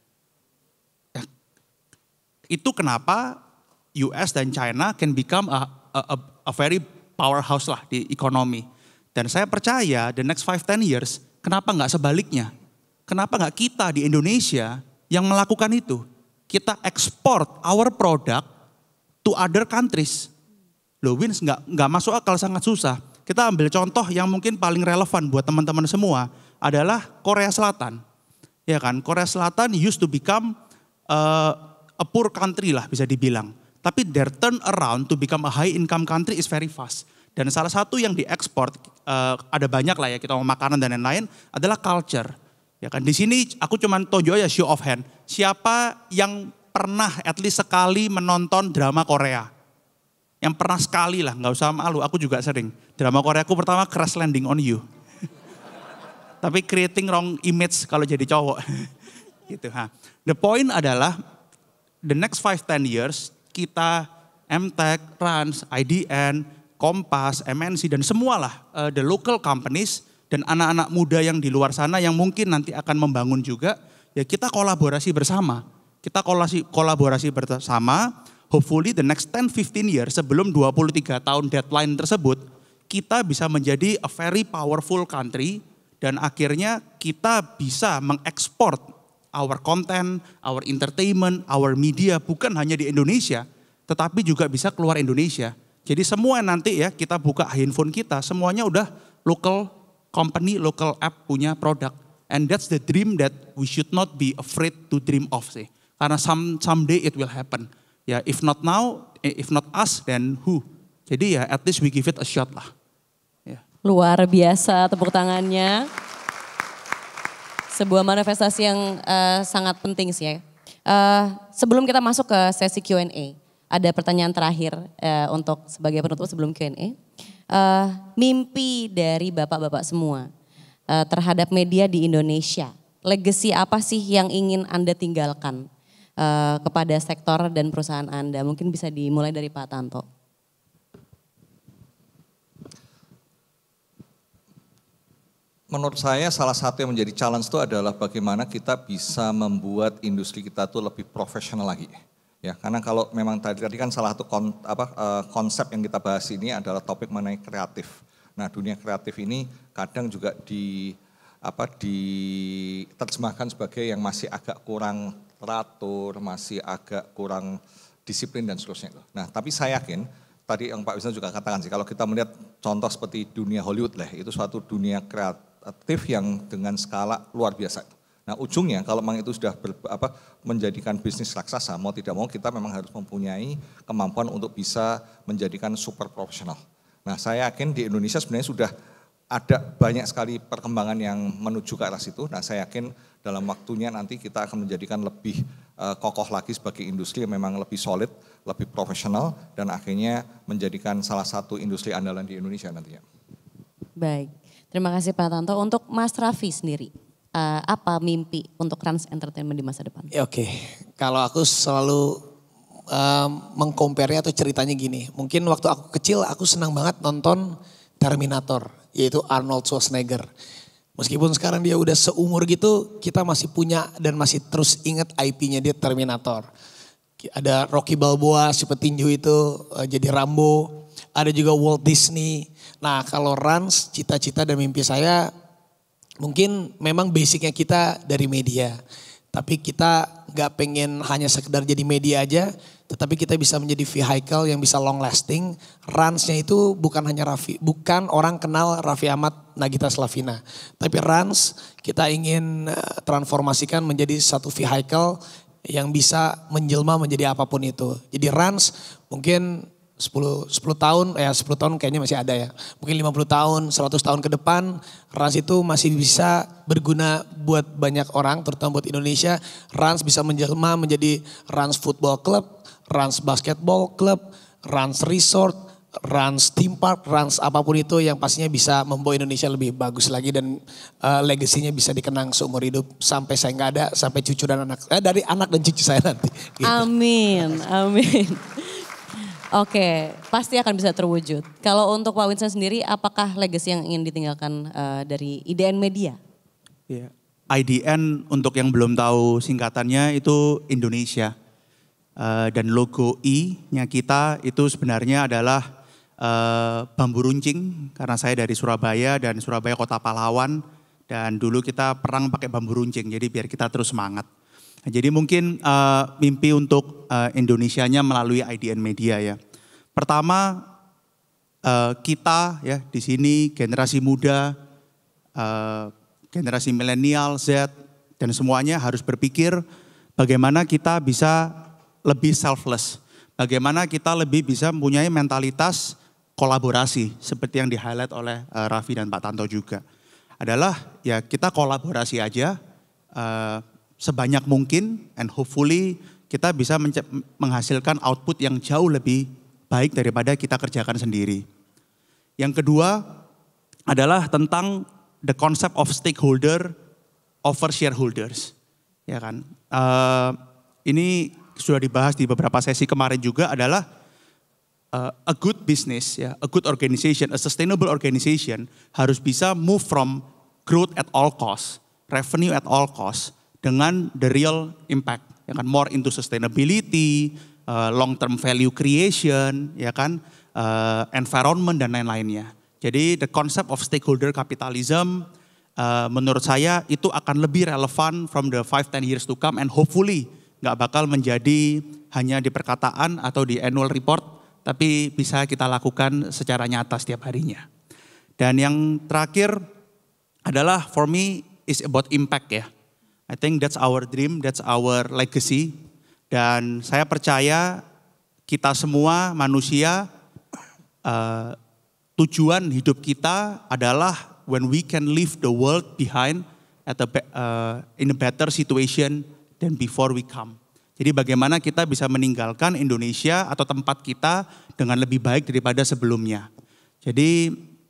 Ya. Itu kenapa U S dan China can become a, a, a very powerhouse lah di ekonomi. Dan saya percaya the next five to ten years, kenapa nggak sebaliknya? Kenapa nggak kita di Indonesia yang melakukan itu? Kita export our product to other countries. Loh Wins nggak nggak masuk akal, sangat susah. Kita ambil contoh yang mungkin paling relevan buat teman-teman semua adalah Korea Selatan. Ya kan, Korea Selatan used to become uh, a poor country lah bisa dibilang. Tapi their turn around to become a high income country is very fast. Dan salah satu yang diekspor, uh, ada banyak lah ya, kita mau makanan dan lain-lain, adalah culture. Ya kan, di sini aku cuman tonjol ya show of hand. Siapa yang pernah at least sekali menonton drama Korea? Yang pernah sekali lah, nggak usah malu, aku juga sering. Drama Korea aku pertama Crash Landing on You. Tapi creating wrong image kalau jadi cowok. Gitu, ha. The point adalah, the next five to ten years, kita M Tech, Rans, I D N, Kompas, M N C, dan semualah uh, the local companies, dan anak-anak muda yang di luar sana yang mungkin nanti akan membangun juga, ya kita kolaborasi bersama. Kita kolaborasi, kolaborasi bersama, hopefully the next ten to fifteen years sebelum dua puluh tiga tahun deadline tersebut, kita bisa menjadi a very powerful country dan akhirnya kita bisa mengekspor our content, our entertainment, our media bukan hanya di Indonesia, tetapi juga bisa keluar Indonesia. Jadi semua nanti ya kita buka handphone kita, semuanya udah local company, local app punya produk. And that's the dream that we should not be afraid to dream of sih. Karena some, someday it will happen. Ya, if not now, if not us, then who? Jadi ya, at least we give it a shot lah. Ya. Luar biasa tepuk tangannya. Sebuah manifestasi yang uh, sangat penting sih ya. Uh, sebelum kita masuk ke sesi Q and A, ada pertanyaan terakhir uh, untuk sebagai penutup sebelum Q and A. Uh, mimpi dari bapak-bapak semua uh, terhadap media di Indonesia. Legacy apa sih yang ingin Anda tinggalkan? Uh, kepada sektor dan perusahaan Anda. Mungkin bisa dimulai dari Pak Tanto. Menurut saya salah satu yang menjadi challenge itu adalah bagaimana kita bisa membuat industri kita tuh lebih profesional lagi. Ya, karena kalau memang tadi, tadi kan salah satu kon, apa, uh, konsep yang kita bahas ini adalah topik mengenai kreatif. Nah, dunia kreatif ini kadang juga di apa diterjemahkan sebagai yang masih agak kurang teratur, masih agak kurang disiplin dan seterusnya. Nah, tapi saya yakin tadi yang Pak Wisnu juga katakan sih, kalau kita melihat contoh seperti dunia Hollywood lah, itu suatu dunia kreatif yang dengan skala luar biasa. Nah, ujungnya kalau memang itu sudah ber, apa, menjadikan bisnis raksasa, mau tidak mau kita memang harus mempunyai kemampuan untuk bisa menjadikan super profesional. Nah, saya yakin di Indonesia sebenarnya sudah ada banyak sekali perkembangan yang menuju ke arah situ. Nah, saya yakin dalam waktunya nanti kita akan menjadikan lebih uh, kokoh lagi sebagai industri yang memang lebih solid, lebih profesional, dan akhirnya menjadikan salah satu industri andalan di Indonesia nantinya. Baik, terima kasih Pak Tanto. Untuk Mas Raffi sendiri, uh, apa mimpi untuk Rans Entertainment di masa depan? Ya, Oke, okay. Kalau aku selalu um, mengcompare-nya atau ceritanya gini. Mungkin waktu aku kecil aku senang banget nonton Terminator, yaitu Arnold Schwarzenegger. Meskipun sekarang dia udah seumur gitu, kita masih punya dan masih terus ingat I P-nya dia Terminator. Ada Rocky Balboa si petinju itu uh, jadi Rambo, ada juga Walt Disney. Nah, kalau Rans, cita-cita dan mimpi saya mungkin memang basicnya kita dari media. Tapi kita gak pengen hanya sekedar jadi media aja, tetapi kita bisa menjadi vehicle yang bisa long lasting. Rans-nya itu bukan hanya Raffi, bukan orang kenal Raffi Ahmad, Nagita Slavina. Tapi Rans kita ingin transformasikan menjadi satu vehicle yang bisa menjelma menjadi apapun itu. Jadi Rans mungkin sepuluh, sepuluh tahun, ya sepuluh tahun kayaknya masih ada ya. Mungkin lima puluh tahun, seratus tahun ke depan, Rans itu masih bisa berguna buat banyak orang, terutama buat Indonesia. Rans bisa menjelma menjadi Rans Football Club, Rans Basketball Club, Rans Resort, Rans Theme Park, Rans apapun itu yang pastinya bisa membawa Indonesia lebih bagus lagi dan uh, legasinya bisa dikenang seumur hidup sampai saya nggak ada, sampai cucu dan anak, eh, dari anak dan cucu saya nanti. Gitu. Amin, amin. Oke, pasti akan bisa terwujud. Kalau untuk Pak Winston sendiri, apakah legacy yang ingin ditinggalkan uh, dari I D N Media? Yeah. I D N untuk yang belum tahu singkatannya itu Indonesia. Uh, dan logo I-nya kita itu sebenarnya adalah uh, bambu runcing. Karena saya dari Surabaya dan Surabaya kota pahlawan. Dan dulu kita perang pakai bambu runcing, jadi biar kita terus semangat. Jadi mungkin uh, mimpi untuk uh, Indonesianya melalui I D N Media ya. Pertama uh, kita ya di sini generasi muda, uh, generasi milenial, Z dan semuanya harus berpikir bagaimana kita bisa lebih selfless. Bagaimana kita lebih bisa mempunyai mentalitas kolaborasi seperti yang di-highlight oleh uh, Raffi dan Pak Tanto juga. Adalah ya kita kolaborasi aja. Uh, sebanyak mungkin and hopefully kita bisa menghasilkan output yang jauh lebih baik daripada kita kerjakan sendiri. Yang kedua adalah tentang the concept of stakeholder over shareholders. Ya kan? Uh, ini sudah dibahas di beberapa sesi kemarin juga adalah uh, a good business, ya, a good organization, a sustainable organization harus bisa move from growth at all costs, revenue at all costs, dengan the real impact, ya kan, more into sustainability, uh, long term value creation, ya kan, uh, environment dan lain-lainnya. Jadi the concept of stakeholder capitalism, uh, menurut saya itu akan lebih relevan from the five to ten years to come and hopefully nggak bakal menjadi hanya di perkataan atau di annual report, tapi bisa kita lakukan secara nyata setiap harinya. Dan yang terakhir adalah for me is about impact ya. I think that's our dream, that's our legacy. Dan saya percaya kita semua manusia, uh, tujuan hidup kita adalah when we can leave the world behind at a, uh, in a better situation than before we come. Jadi bagaimana kita bisa meninggalkan Indonesia atau tempat kita dengan lebih baik daripada sebelumnya. Jadi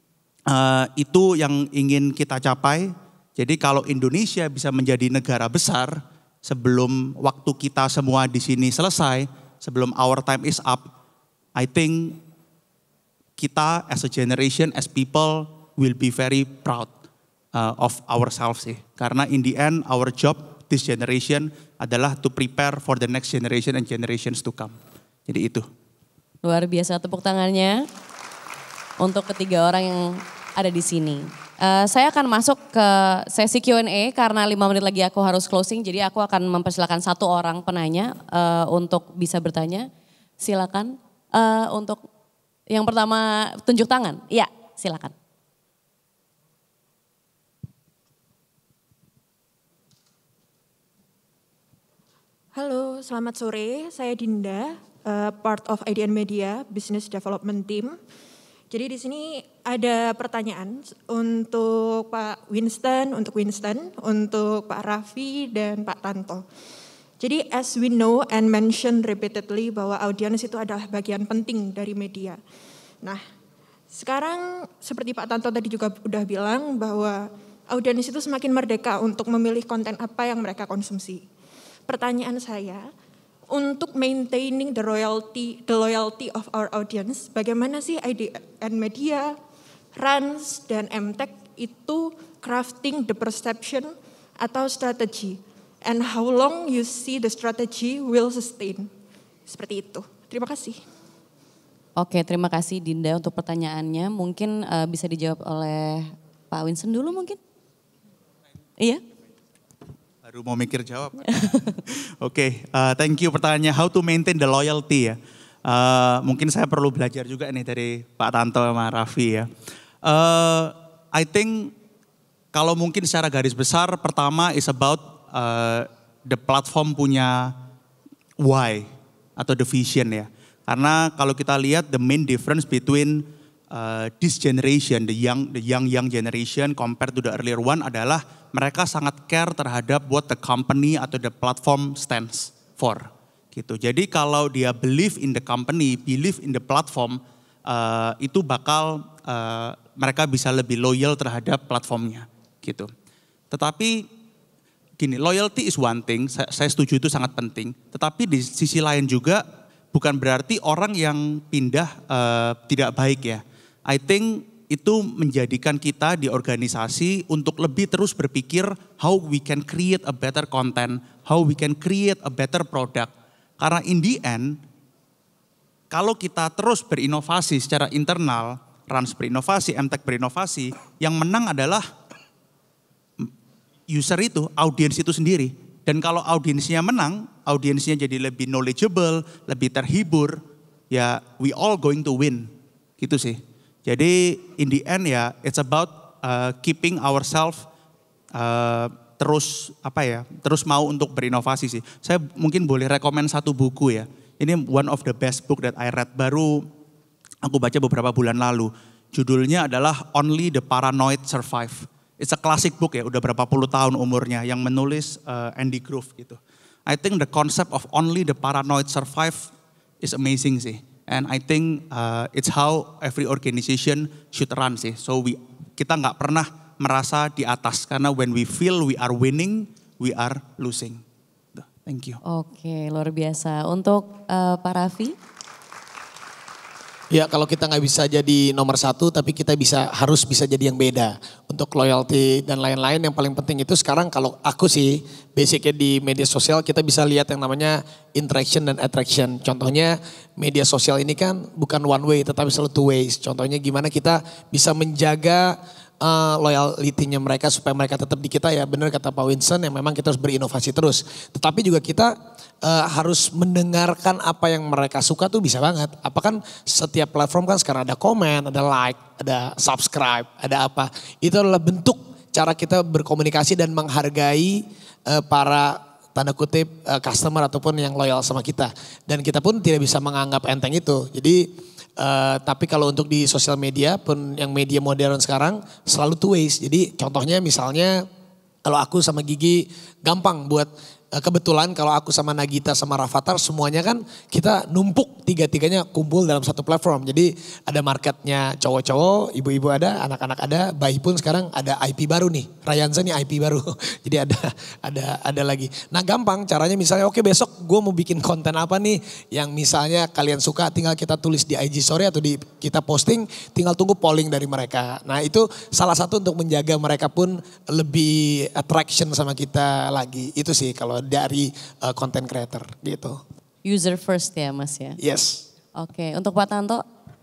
uh, itu yang ingin kita capai. Jadi kalau Indonesia bisa menjadi negara besar sebelum waktu kita semua di sini selesai, sebelum our time is up, I think kita as a generation, as people will be very proud uh, of ourselves sih. Karena in the end our job this generation adalah to prepare for the next generation and generations to come. Jadi itu. Luar biasa, tepuk tangannya untuk ketiga orang yang ada di sini. Uh, saya akan masuk ke sesi Q and A karena lima menit lagi aku harus closing. Jadi aku akan mempersilakan satu orang penanya uh, untuk bisa bertanya. Silakan uh, untuk yang pertama tunjuk tangan. Iya, silakan. Halo, selamat sore. Saya Dinda, uh, part of I D N Media Business Development Team. Jadi di sini ada pertanyaan untuk Pak Winston, untuk Winston, untuk Pak Raffi dan Pak Tanto. Jadi as we know and mention repeatedly bahwa audiens itu adalah bagian penting dari media. Nah, sekarang seperti Pak Tanto tadi juga udah bilang bahwa audiens itu semakin merdeka untuk memilih konten apa yang mereka konsumsi. Pertanyaan saya, untuk maintaining the loyalty, the loyalty of our audience, bagaimana sih I D N Media, Rans, dan M Tech itu crafting the perception atau strategi? And how long you see the strategy will sustain? Seperti itu. Terima kasih. Oke, terima kasih Dinda untuk pertanyaannya. Mungkin uh, bisa dijawab oleh Pak Winston dulu mungkin? Iya? Baru mau mikir jawab. Oke, okay, uh, thank you pertanyaannya. How to maintain the loyalty ya. Uh, mungkin saya perlu belajar juga nih dari Pak Tanto sama Raffi ya. Uh, I think kalau mungkin secara garis besar pertama is about uh, the platform punya why atau the vision ya. Karena kalau kita lihat the main difference between uh, this generation, the young, the young young generation compared to the earlier one adalah mereka sangat care terhadap what the company atau the platform stands for. Gitu. Jadi kalau dia believe in the company, believe in the platform, uh, itu bakal uh, mereka bisa lebih loyal terhadap platformnya. Gitu. Tetapi gini, loyalty is one thing, saya, saya setuju itu sangat penting. Tetapi di sisi lain juga bukan berarti orang yang pindah uh, tidak baik ya. I think itu menjadikan kita di organisasi untuk lebih terus berpikir how we can create a better content, how we can create a better product. Karena in the end, kalau kita terus berinovasi secara internal, Rans berinovasi, M Tech berinovasi, yang menang adalah user itu, audiens itu sendiri. Dan kalau audiensnya menang, audiensnya jadi lebih knowledgeable, lebih terhibur, ya we all going to win. Gitu sih. Jadi in the end ya, it's about uh, keeping ourselves uh, terus apa ya, terus mau untuk berinovasi sih. Saya mungkin boleh rekomend satu buku ya. Ini one of the best book that I read, baru aku baca beberapa bulan lalu. Judulnya adalah Only the Paranoid Survive. It's a classic book ya, udah berapa puluh tahun umurnya, yang menulis uh, Andy Grove gitu. I think the concept of only the paranoid survive is amazing sih. And I think uh, it's how every organization should run sih. So we kita nggak pernah merasa di atas karena when we feel we are winning, we are losing. Thank you. Oke, luar biasa. Untuk uh, Pak Raffi? Ya kalau kita nggak bisa jadi nomor satu, tapi kita bisa harus bisa jadi yang beda. Untuk loyalty dan lain-lain yang paling penting itu sekarang kalau aku sih basicnya di media sosial kita bisa lihat yang namanya interaction dan attraction. Contohnya media sosial ini kan bukan one way tetapi selalu two ways. Contohnya gimana kita bisa menjaga uh, loyalty-nya mereka supaya mereka tetap di kita ya. Benar kata Pak Winston yang memang kita harus berinovasi terus. Tetapi juga kita Uh, harus mendengarkan apa yang mereka suka tuh bisa banget. Apa kan setiap platform kan sekarang ada komen, ada like, ada subscribe, ada apa. Itu adalah bentuk cara kita berkomunikasi dan menghargai uh, para tanda kutip uh, customer ataupun yang loyal sama kita. Dan kita pun tidak bisa menganggap enteng itu. Jadi uh, tapi kalau untuk di sosial media pun yang media modern sekarang selalu two ways. Jadi contohnya misalnya kalau aku sama Gigi gampang buat kebetulan kalau aku sama Nagita sama Rafathar semuanya kan kita numpuk tiga-tiganya kumpul dalam satu platform. Jadi ada marketnya cowok-cowok, ibu-ibu ada, anak-anak ada, bayi pun sekarang ada I P baru nih. Rayanza nih I P baru. Jadi ada ada ada lagi. Nah gampang caranya misalnya oke besok gue mau bikin konten apa nih yang misalnya kalian suka tinggal kita tulis di I G story atau di kita posting tinggal tunggu polling dari mereka. Nah itu salah satu untuk menjaga mereka pun lebih attraction sama kita lagi. Itu sih kalau dari uh, content creator gitu. User first ya Mas ya? Yes. Oke, untuk Pak Tanto?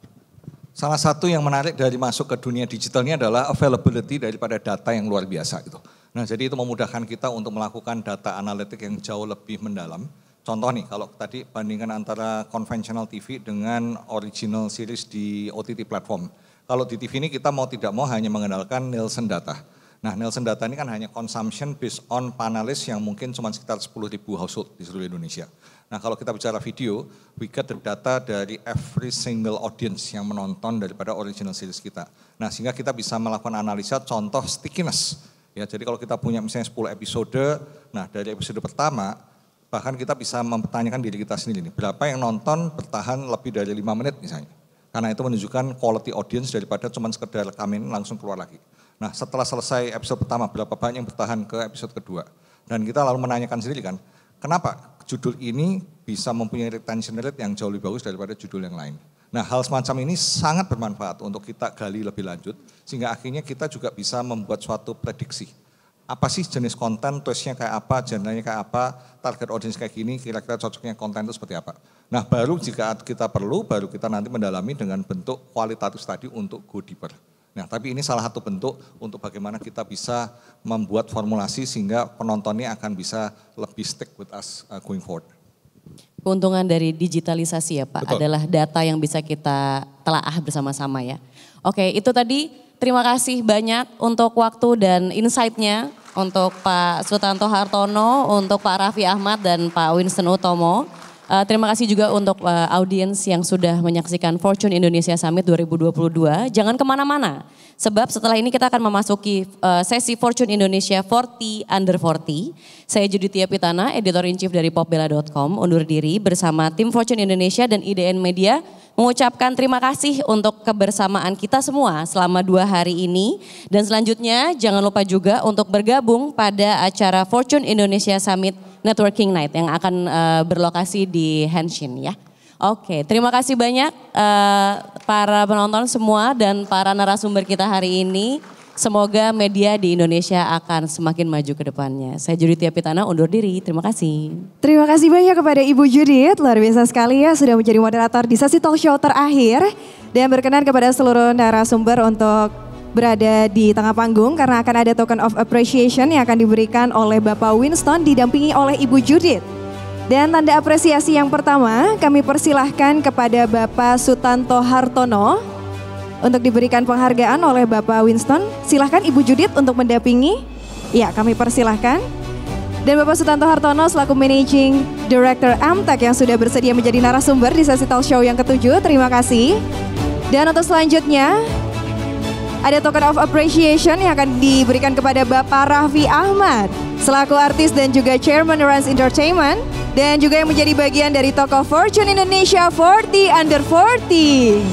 Salah satu yang menarik dari masuk ke dunia digital ini adalah availability daripada data yang luar biasa gitu. Nah jadi itu memudahkan kita untuk melakukan data analitik yang jauh lebih mendalam. Contoh nih kalau tadi bandingkan antara conventional T V dengan original series di O T T platform. Kalau di T V ini kita mau tidak mau hanya mengandalkan Nielsen data. Nah Nielsen data ini kan hanya consumption based on panelis yang mungkin cuma sekitar sepuluh ribu household di seluruh Indonesia. Nah kalau kita bicara video, we get the data dari every single audience yang menonton daripada original series kita. Nah sehingga kita bisa melakukan analisa contoh stickiness. Ya jadi kalau kita punya misalnya sepuluh episode, nah dari episode pertama bahkan kita bisa mempertanyakan diri kita sendiri nih, berapa yang nonton bertahan lebih dari lima menit misalnya. Karena itu menunjukkan quality audience daripada cuma sekedar rekamin langsung keluar lagi. Nah setelah selesai episode pertama berapa banyak yang bertahan ke episode kedua. Dan kita lalu menanyakan sendiri kan, kenapa judul ini bisa mempunyai retention rate yang jauh lebih bagus daripada judul yang lain. Nah hal semacam ini sangat bermanfaat untuk kita gali lebih lanjut. Sehingga akhirnya kita juga bisa membuat suatu prediksi. Apa sih jenis konten, twistnya kayak apa, genrenya kayak apa, target audience kayak gini, kira-kira cocoknya konten itu seperti apa. Nah baru jika kita perlu, baru kita nanti mendalami dengan bentuk kualitatif tadi untuk go deeper. Nah tapi ini salah satu bentuk untuk bagaimana kita bisa membuat formulasi sehingga penontonnya akan bisa lebih stick with us uh, going forward. Keuntungan dari digitalisasi ya Pak, betul, adalah data yang bisa kita telaah bersama-sama ya. Oke itu tadi terima kasih banyak untuk waktu dan insight-nya untuk Pak Sutanto Hartono, untuk Pak Raffi Ahmad dan Pak Winston Utomo. Uh, terima kasih juga untuk uh, audiens yang sudah menyaksikan Fortune Indonesia Summit dua ribu dua puluh dua. Jangan kemana-mana, sebab setelah ini kita akan memasuki uh, sesi Fortune Indonesia empat puluh under empat puluh. Saya Judithia Pitana, Editor-in-Chief dari popbella dot com, undur diri bersama tim Fortune Indonesia dan I D N Media mengucapkan terima kasih untuk kebersamaan kita semua selama dua hari ini. Dan selanjutnya jangan lupa juga untuk bergabung pada acara Fortune Indonesia Summit Networking Night yang akan uh, berlokasi di Henshin ya. Oke, terima kasih banyak uh, para penonton semua dan para narasumber kita hari ini. Semoga media di Indonesia akan semakin maju ke depannya. Saya Judithia Pitana undur diri, terima kasih. Terima kasih banyak kepada Ibu Judith, luar biasa sekali ya sudah menjadi moderator di sesi talk show terakhir. Dan berkenan kepada seluruh narasumber untuk berada di tengah panggung karena akan ada token of appreciation yang akan diberikan oleh Bapak Winston didampingi oleh Ibu Judith. Dan tanda apresiasi yang pertama kami persilahkan kepada Bapak Sutanto Hartono untuk diberikan penghargaan oleh Bapak Winston. Silahkan Ibu Judith untuk mendampingi. Ya kami persilahkan. Dan Bapak Sutanto Hartono selaku Managing Director Amtek yang sudah bersedia menjadi narasumber di sesi talk show yang ketujuh. Terima kasih. Dan untuk selanjutnya ada token of appreciation yang akan diberikan kepada Bapak Raffi Ahmad selaku artis dan juga Chairman Rans Entertainment dan juga yang menjadi bagian dari tokoh Fortune Indonesia empat puluh under empat puluh.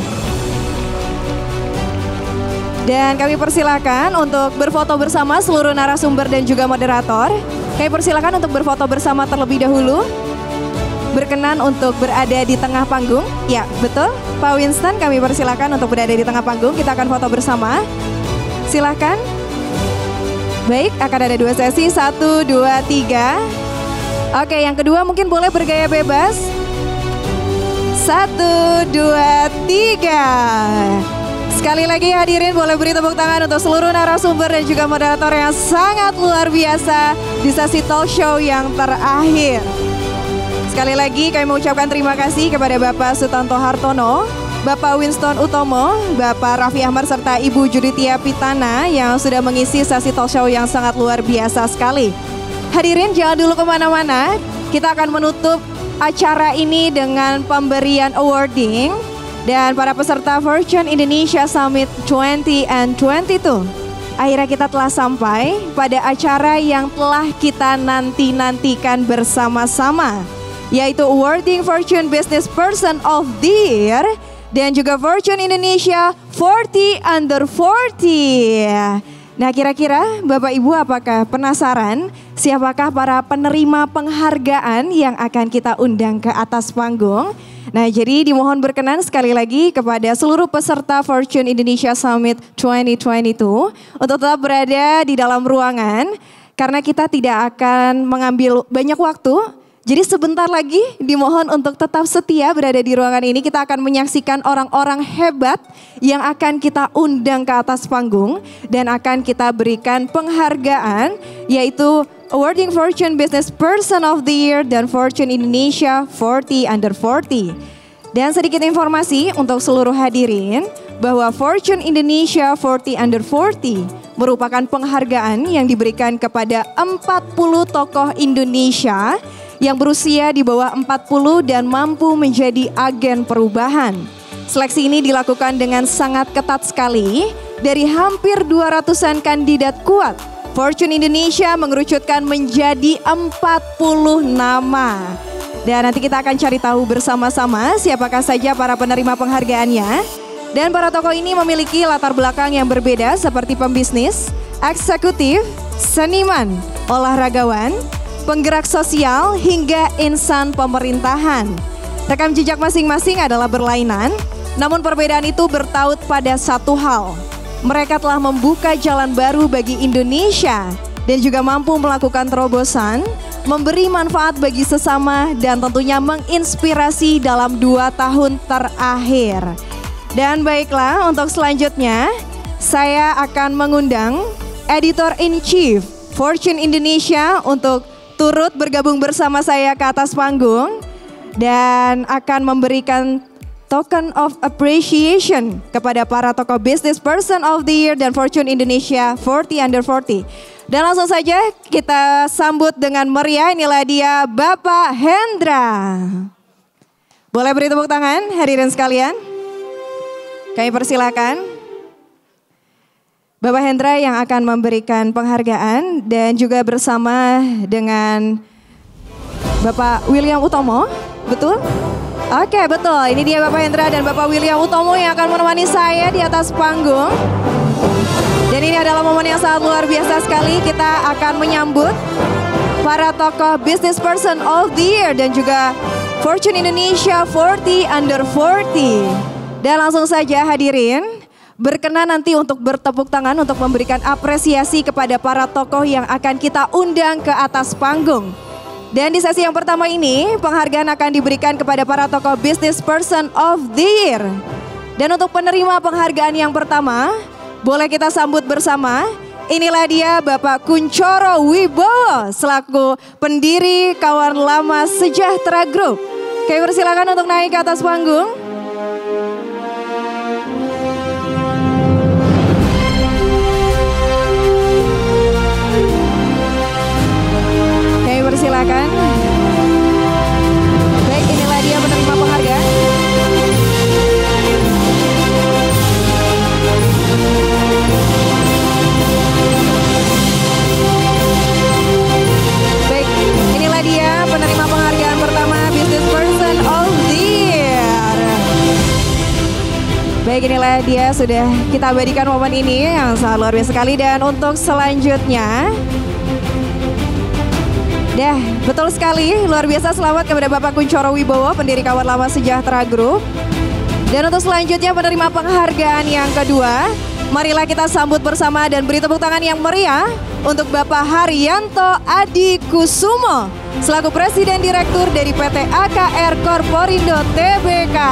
Dan kami persilakan untuk berfoto bersama seluruh narasumber dan juga moderator. Kami persilakan untuk berfoto bersama terlebih dahulu. Berkenan untuk berada di tengah panggung. Ya, betul. Pak Winston, kami persilakan untuk berada di tengah panggung. Kita akan foto bersama. Silakan. Baik, akan ada dua sesi. Satu, dua, tiga. Oke, yang kedua mungkin boleh bergaya bebas. Satu, dua, tiga. Sekali lagi hadirin boleh beri tepuk tangan untuk seluruh narasumber dan juga moderator yang sangat luar biasa di sesi talk show yang terakhir. Sekali lagi kami mengucapkan terima kasih kepada Bapak Sutanto Hartono, Bapak Winston Utomo, Bapak Raffi Ahmad serta Ibu Judithia Pitana yang sudah mengisi sesi talk show yang sangat luar biasa sekali. Hadirin jangan dulu kemana-mana, kita akan menutup acara ini dengan pemberian awarding. Dan para peserta Fortune Indonesia Summit dua puluh and dua puluh dua akhirnya kita telah sampai pada acara yang telah kita nanti-nantikan bersama-sama, yaitu Awarding Fortune Business Person of the Year dan juga Fortune Indonesia forty under forty. Nah, kira-kira Bapak Ibu apakah penasaran siapakah para penerima penghargaan yang akan kita undang ke atas panggung? Nah, jadi dimohon berkenan sekali lagi kepada seluruh peserta Fortune Indonesia Summit dua ribu dua puluh dua untuk tetap berada di dalam ruangan karena kita tidak akan mengambil banyak waktu. Jadi sebentar lagi dimohon untuk tetap setia berada di ruangan ini. Kita akan menyaksikan orang-orang hebat yang akan kita undang ke atas panggung dan akan kita berikan penghargaan, yaitu Awarding Fortune Business Person of the Year dan Fortune Indonesia forty under forty. Dan sedikit informasi untuk seluruh hadirin bahwa Fortune Indonesia forty under forty merupakan penghargaan yang diberikan kepada empat puluh tokoh Indonesia yang berusia di bawah empat puluh dan mampu menjadi agen perubahan. Seleksi ini dilakukan dengan sangat ketat sekali. Dari hampir dua ratusan kandidat kuat, Fortune Indonesia mengerucutkan menjadi empat puluh nama. Dan nanti kita akan cari tahu bersama-sama siapakah saja para penerima penghargaannya. Dan para tokoh ini memiliki latar belakang yang berbeda seperti pembisnis, eksekutif, seniman, olahragawan, penggerak sosial, hingga insan pemerintahan. Rekam jejak masing-masing adalah berlainan, namun perbedaan itu bertaut pada satu hal. Mereka telah membuka jalan baru bagi Indonesia dan juga mampu melakukan terobosan, memberi manfaat bagi sesama, dan tentunya menginspirasi dalam dua tahun terakhir. Dan baiklah, untuk selanjutnya saya akan mengundang Editor-in-Chief Fortune Indonesia untuk turut bergabung bersama saya ke atas panggung dan akan memberikan token of appreciation kepada para tokoh Business Person of the Year dan Fortune Indonesia forty under forty. Dan langsung saja kita sambut dengan meriah, inilah dia Bapak Hendra. Boleh beri tepuk tangan hadirin sekalian? Kami persilakan Bapak Hendra yang akan memberikan penghargaan dan juga bersama dengan Bapak William Utomo, betul? Oke, betul. Ini dia Bapak Hendra dan Bapak William Utomo yang akan menemani saya di atas panggung. Dan ini adalah momen yang sangat luar biasa sekali. Kita akan menyambut para tokoh Business Person of the Year dan juga Fortune Indonesia forty under forty. Dan langsung saja hadirin, berkenan nanti untuk bertepuk tangan untuk memberikan apresiasi kepada para tokoh yang akan kita undang ke atas panggung. Dan di sesi yang pertama ini, penghargaan akan diberikan kepada para tokoh Business Person of the Year. Dan untuk penerima penghargaan yang pertama, boleh kita sambut bersama. Inilah dia Bapak Kunchoro Wibowo selaku pendiri Kawan Lama Sejahtera Group. Kami persilakan untuk naik ke atas panggung. Persilakan. Baik, inilah dia penerima penghargaan. Baik, inilah dia penerima penghargaan pertama Business Person of the Year. Baik, inilah dia, sudah kita abadikan momen ini yang sangat luar biasa sekali. Dan untuk selanjutnya, dah, betul sekali, luar biasa, selamat kepada Bapak Kunchoro Wibowo, pendiri Kawan Lama Sejahtera Group. Dan untuk selanjutnya penerima penghargaan yang kedua, marilah kita sambut bersama dan beri tepuk tangan yang meriah untuk Bapak Haryanto Adi Kusumo, selaku Presiden Direktur dari P T A K R Korporindo T B K.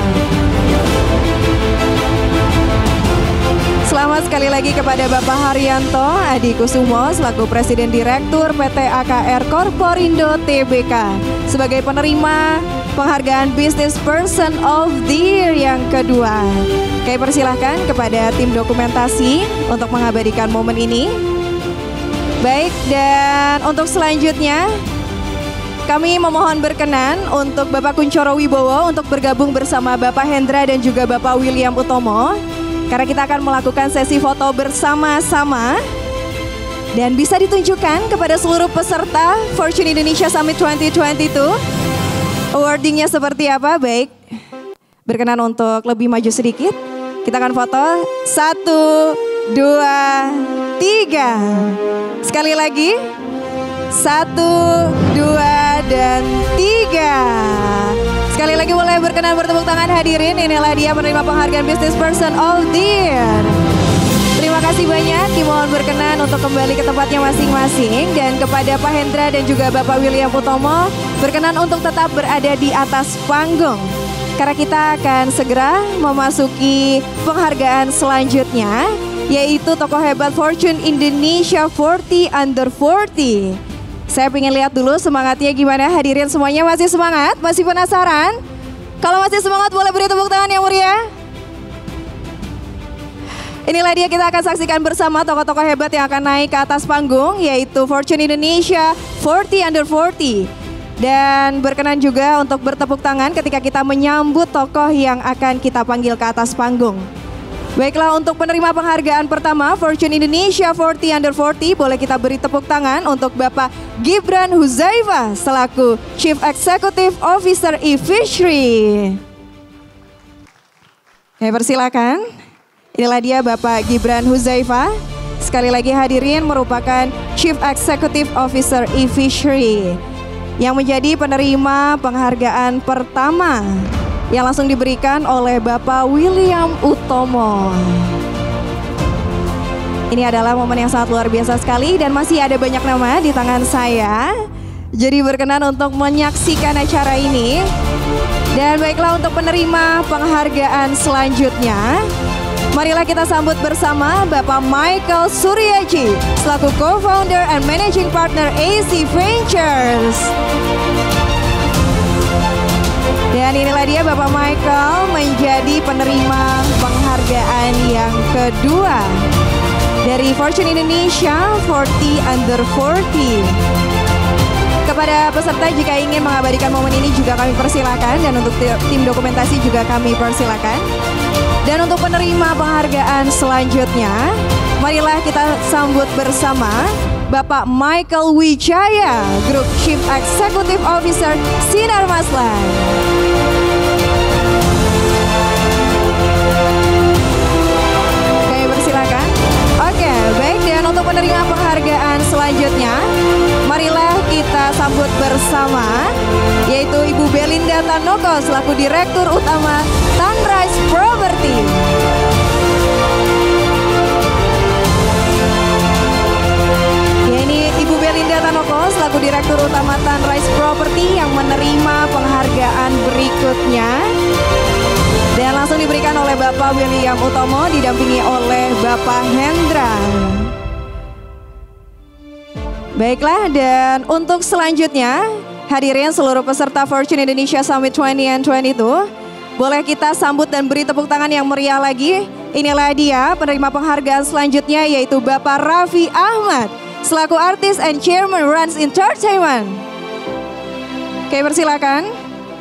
Selamat sekali lagi kepada Bapak Haryanto Adi Kusumo selaku Presiden Direktur P T A K R Korporindo T B K sebagai penerima penghargaan Business Person of the Year yang kedua. Kami persilahkan kepada tim dokumentasi untuk mengabadikan momen ini. Baik, dan untuk selanjutnya kami memohon berkenan untuk Bapak Kunchoro Wibowo untuk bergabung bersama Bapak Hendra dan juga Bapak William Utomo. Karena kita akan melakukan sesi foto bersama-sama. Dan bisa ditunjukkan kepada seluruh peserta Fortune Indonesia Summit dua ribu dua puluh dua. Awardingnya seperti apa? Baik, berkenan untuk lebih maju sedikit. Kita akan foto. Satu, dua, tiga. Sekali lagi. Satu, dua, dan tiga. Sekali lagi boleh berkenan bertepuk tangan hadirin. Inilah dia penerima penghargaan Business Person of the Year. Terima kasih banyak, dimohon berkenan untuk kembali ke tempatnya masing-masing. Dan kepada Pak Hendra dan juga Bapak William Utomo, berkenan untuk tetap berada di atas panggung. Karena kita akan segera memasuki penghargaan selanjutnya, yaitu tokoh hebat Fortune Indonesia empat puluh under empat puluh. Saya pengen lihat dulu semangatnya gimana, hadirin semuanya masih semangat? Masih penasaran? Kalau masih semangat boleh beri tepuk tangan yang meriah. Inilah dia, kita akan saksikan bersama tokoh-tokoh hebat yang akan naik ke atas panggung, yaitu Fortune Indonesia empat puluh under empat puluh. Dan berkenan juga untuk bertepuk tangan ketika kita menyambut tokoh yang akan kita panggil ke atas panggung. Baiklah, untuk penerima penghargaan pertama Fortune Indonesia empat puluh under empat puluh, boleh kita beri tepuk tangan untuk Bapak Gibran Huzaifah selaku Chief Executive Officer e-Fishery. Oke, persilakan. Inilah dia Bapak Gibran Huzaifah. Sekali lagi hadirin, merupakan Chief Executive Officer e-Fishery yang menjadi penerima penghargaan pertama yang langsung diberikan oleh Bapak William Utomo. Ini adalah momen yang sangat luar biasa sekali dan masih ada banyak nama di tangan saya. Jadi berkenan untuk menyaksikan acara ini. Dan baiklah, untuk penerima penghargaan selanjutnya, marilah kita sambut bersama Bapak Michael Suryaji selaku Co-Founder and Managing Partner A C Ventures. Dan inilah dia Bapak Michael menjadi penerima penghargaan yang kedua dari Fortune Indonesia empat puluh under empat puluh. Kepada peserta jika ingin mengabadikan momen ini juga kami persilakan, dan untuk tim dokumentasi juga kami persilakan. Dan untuk penerima penghargaan selanjutnya, marilah kita sambut bersama Bapak Michael Wijaya, Group Chief Executive Officer Sinar Maslan. Oke, persilakan. Oke, baik, dan untuk penerima penghargaan selanjutnya, marilah kita sambut bersama yaitu Ibu Belinda Tanoko selaku Direktur Utama Sunrise Property. Ya, ini Ibu Belinda Tanoko selaku Direktur Utama Sunrise Property yang menerima penghargaan berikutnya. Dan langsung diberikan oleh Bapak William Utomo didampingi oleh Bapak Hendra. Baiklah, dan untuk selanjutnya hadirin seluruh peserta Fortune Indonesia Summit dua ribu dua puluh dua, boleh kita sambut dan beri tepuk tangan yang meriah lagi. Inilah dia penerima penghargaan selanjutnya yaitu Bapak Raffi Ahmad selaku Artist and Chairman Rans Entertainment. Oke, persilakan.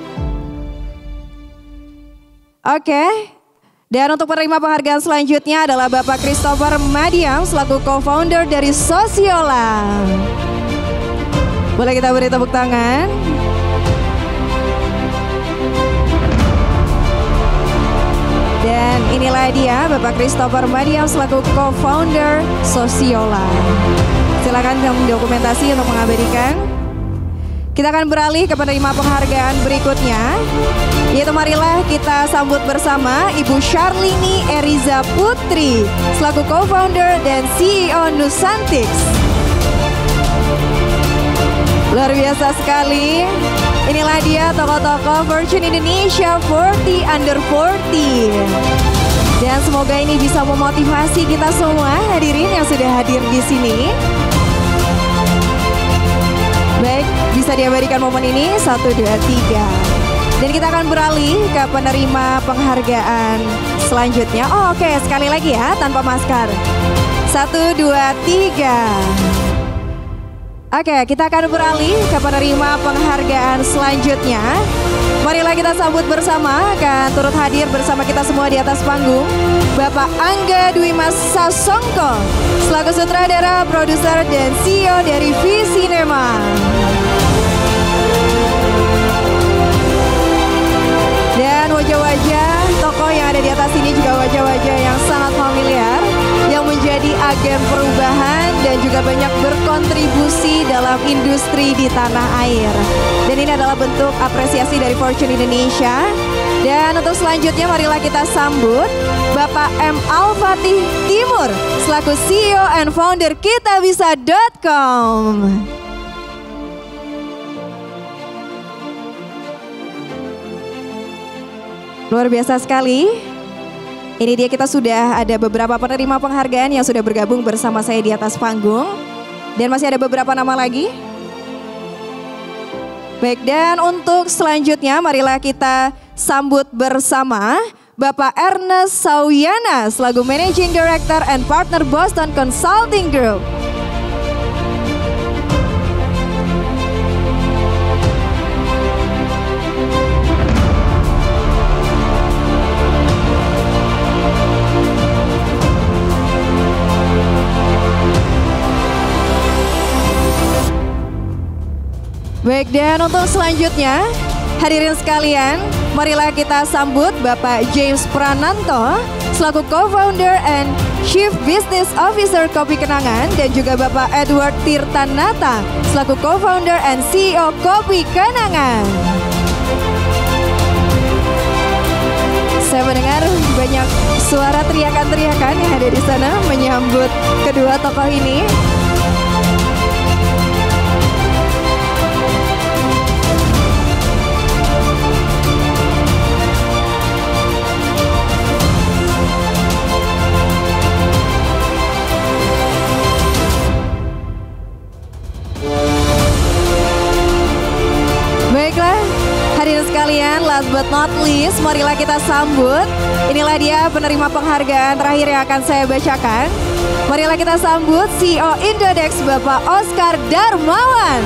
Oke, dan untuk penerima penghargaan selanjutnya adalah Bapak Christopher Madiam selaku co-founder dari Sosiola. Boleh kita beri tepuk tangan. Dan inilah dia Bapak Christopher Madiam selaku co-founder Sosiola. Silakan tim dokumentasi untuk mengabadikan. Kita akan beralih ke penerima penghargaan berikutnya, yaitu marilah kita sambut bersama Ibu Charlini Eriza Putri selaku co-founder dan C E O Nusantix. Luar biasa sekali. Inilah dia tokoh-tokoh Fortune Indonesia empat puluh under empat puluh. Dan semoga ini bisa memotivasi kita semua hadirin yang sudah hadir di sini. Baik, bisa diabadikan momen ini, satu, dua, tiga. Dan kita akan beralih ke penerima penghargaan selanjutnya. Oh, oke, okay. Sekali lagi ya, tanpa masker. Satu, dua, tiga. Oke, kita akan beralih ke penerima penghargaan selanjutnya. Marilah kita sambut bersama, akan turut hadir bersama kita semua di atas panggung, Bapak Angga Dwi Mas Sasongko, selaku sutradara, produser, dan C E O dari V Cinema. Dan wajah-wajah tokoh yang ada di atas ini juga wajah-wajah yang sangat familiar, yang menjadi agen perubahan dan juga banyak berkontribusi dalam industri di tanah air. Dan ini adalah bentuk apresiasi dari Fortune Indonesia. Dan untuk selanjutnya marilah kita sambut Bapak M. Al-Fatih Timur selaku C E O and founder kitabisa dot com. Luar biasa sekali. Ini dia, kita sudah ada beberapa penerima penghargaan yang sudah bergabung bersama saya di atas panggung. Dan masih ada beberapa nama lagi. Baik, dan untuk selanjutnya marilah kita sambut bersama Bapak Ernest Sauyana selaku Managing Director and Partner Boston Consulting Group. Baik, dan untuk selanjutnya hadirin sekalian, marilah kita sambut Bapak James Prananto selaku Co-founder and Chief Business Officer Kopi Kenangan, dan juga Bapak Edward Tirtanata selaku Co-founder and C E O Kopi Kenangan. Saya mendengar banyak suara teriakan-teriakan yang ada di sana menyambut kedua tokoh ini. Baiklah, hadirin sekalian, last but not least, marilah kita sambut. Inilah dia penerima penghargaan terakhir yang akan saya bacakan. Marilah kita sambut C E O Indodex Bapak Oscar Darmawan.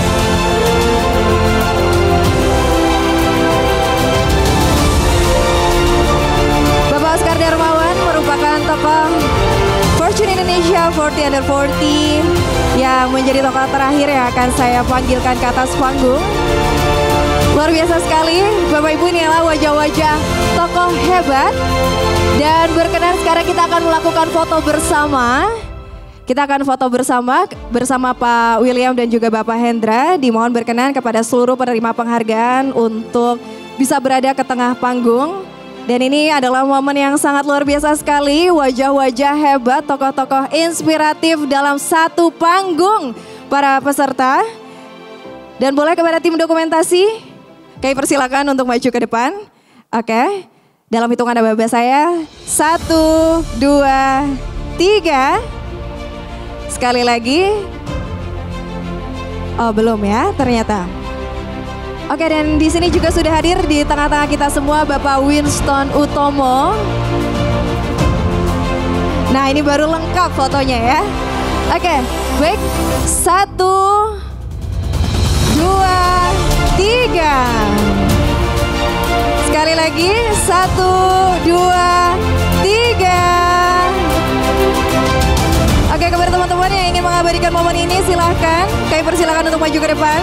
Bapak Oscar Darmawan merupakan tokoh Fortune Indonesia empat puluh under empat puluh yang menjadi tokoh terakhir yang akan saya panggilkan ke atas panggung. Luar biasa sekali, Bapak Ibu, ini adalah wajah-wajah tokoh hebat. Dan berkenan sekarang kita akan melakukan foto bersama. Kita akan foto bersama bersama Pak William dan juga Bapak Hendra. Dimohon berkenan kepada seluruh penerima penghargaan untuk bisa berada ke tengah panggung. Dan ini adalah momen yang sangat luar biasa sekali, wajah-wajah hebat, tokoh-tokoh inspiratif dalam satu panggung para peserta. Dan boleh kepada tim dokumentasi, kami persilakan untuk maju ke depan. Oke, dalam hitungan ababa saya, satu, dua, tiga. Sekali lagi. Oh belum ya ternyata. Oke, dan di sini juga sudah hadir di tengah-tengah kita semua Bapak Winston Utomo. Nah, ini baru lengkap fotonya ya. Oke, baik. Satu, dua, tiga. Sekali lagi, satu, dua, tiga. Oke, kepada teman-teman yang ingin mengabadikan momen ini, silahkan. Kami persilahkan untuk maju ke depan.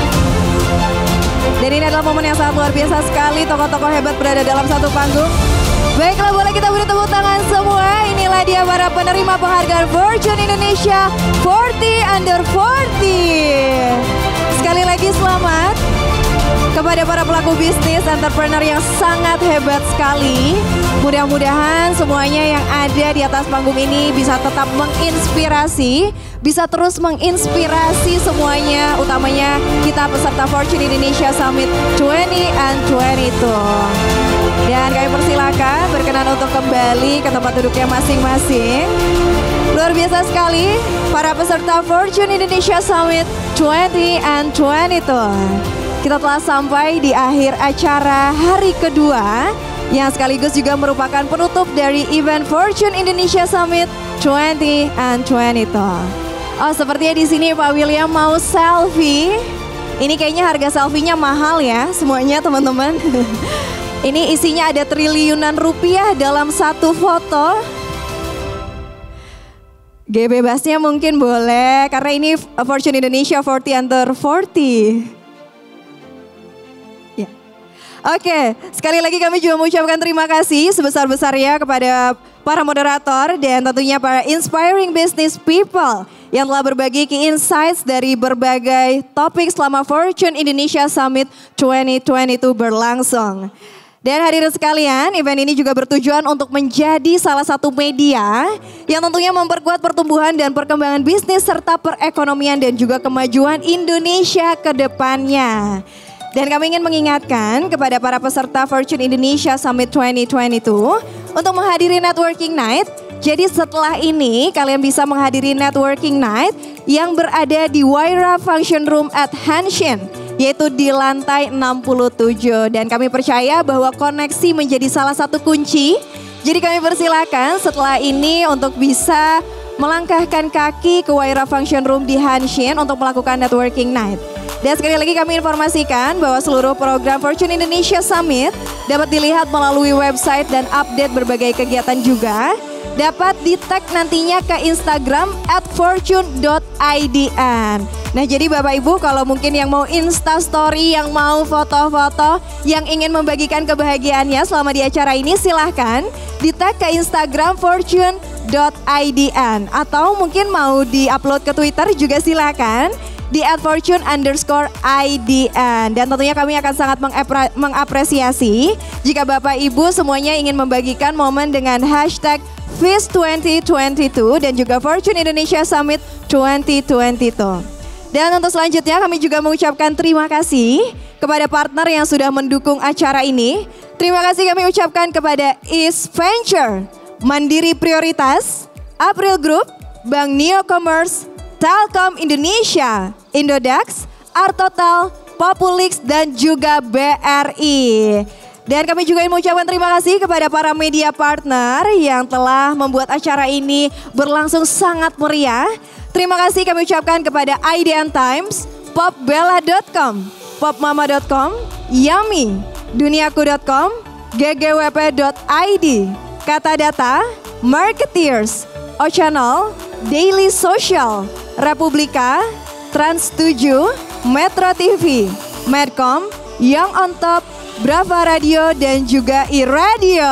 Dan ini adalah momen yang sangat luar biasa sekali, tokoh-tokoh hebat berada dalam satu panggung. Baiklah, boleh kita beri tepuk tangan semua. Inilah dia para penerima penghargaan Fortune Indonesia empat puluh under empat puluh. Sekali lagi selamat kepada para pelaku bisnis, entrepreneur yang sangat hebat sekali. Mudah-mudahan semuanya yang ada di atas panggung ini bisa tetap menginspirasi, bisa terus menginspirasi semuanya, utamanya kita peserta Fortune Indonesia Summit dua puluh and dua puluh dua. Dan kami persilakan berkenan untuk kembali ke tempat duduknya masing-masing. Luar biasa sekali para peserta Fortune Indonesia Summit dua puluh and dua puluh dua. Kita telah sampai di akhir acara hari kedua yang sekaligus juga merupakan penutup dari event Fortune Indonesia Summit dua puluh and dua puluh dua. Oh, sepertinya di sini Pak William mau selfie. Ini kayaknya harga selfie-nya mahal ya semuanya teman-teman. Ini isinya ada triliunan rupiah dalam satu foto. G bebasnya mungkin boleh karena ini Fortune Indonesia empat puluh under empat puluh. Ya. Oke, sekali lagi kami juga mengucapkan terima kasih sebesar-besarnya kepada para moderator dan tentunya para inspiring business people yang telah berbagi key insights dari berbagai topik selama Fortune Indonesia Summit dua ribu dua puluh dua berlangsung. Dan hadirin sekalian, event ini juga bertujuan untuk menjadi salah satu media yang tentunya memperkuat pertumbuhan dan perkembangan bisnis serta perekonomian dan juga kemajuan Indonesia ke depannya. Dan kami ingin mengingatkan kepada para peserta Fortune Indonesia Summit dua ribu dua puluh dua untuk menghadiri networking night. Jadi setelah ini kalian bisa menghadiri networking night yang berada di Waira Function Room at Hanshin, yaitu di lantai enam puluh tujuh. Dan kami percaya bahwa koneksi menjadi salah satu kunci. Jadi kami persilakan setelah ini untuk bisa melangkahkan kaki ke Waira Function Room di Hanshin untuk melakukan networking night. Dan sekali lagi kami informasikan bahwa seluruh program Fortune Indonesia Summit dapat dilihat melalui website dan update berbagai kegiatan juga. Dapat di-tag nantinya ke Instagram at fortune dot i d n. Nah jadi Bapak Ibu kalau mungkin yang mau Insta Story, yang mau foto-foto, yang ingin membagikan kebahagiaannya selama di acara ini silahkan di-tag ke Instagram fortune dot i d n. Atau mungkin mau di-upload ke Twitter juga silahkan di at fortune underscore i d n. Dan tentunya kami akan sangat mengapresiasi jika Bapak Ibu semuanya ingin membagikan momen dengan hashtag Feast dua ribu dua puluh dua dan juga Fortune Indonesia Summit dua ribu dua puluh dua. Dan untuk selanjutnya kami juga mengucapkan terima kasih kepada partner yang sudah mendukung acara ini. Terima kasih kami ucapkan kepada East Venture, Mandiri Prioritas, April Group, Bank Neo Commerce, Telkom Indonesia, Indodax, Artotal, Populix dan juga B R I. Dan kami juga ingin mengucapkan terima kasih kepada para media partner yang telah membuat acara ini berlangsung sangat meriah. Terima kasih kami ucapkan kepada I D N Times, popbella dot com, popmama dot com, Yummy, duniaku dot com, g g w p dot i d, Kata Data, Marketeers, Ochannel, Daily Social, Republika, Trans tujuh, Metro T V, Medcom, Young on Top, Brava Radio dan juga iRadio.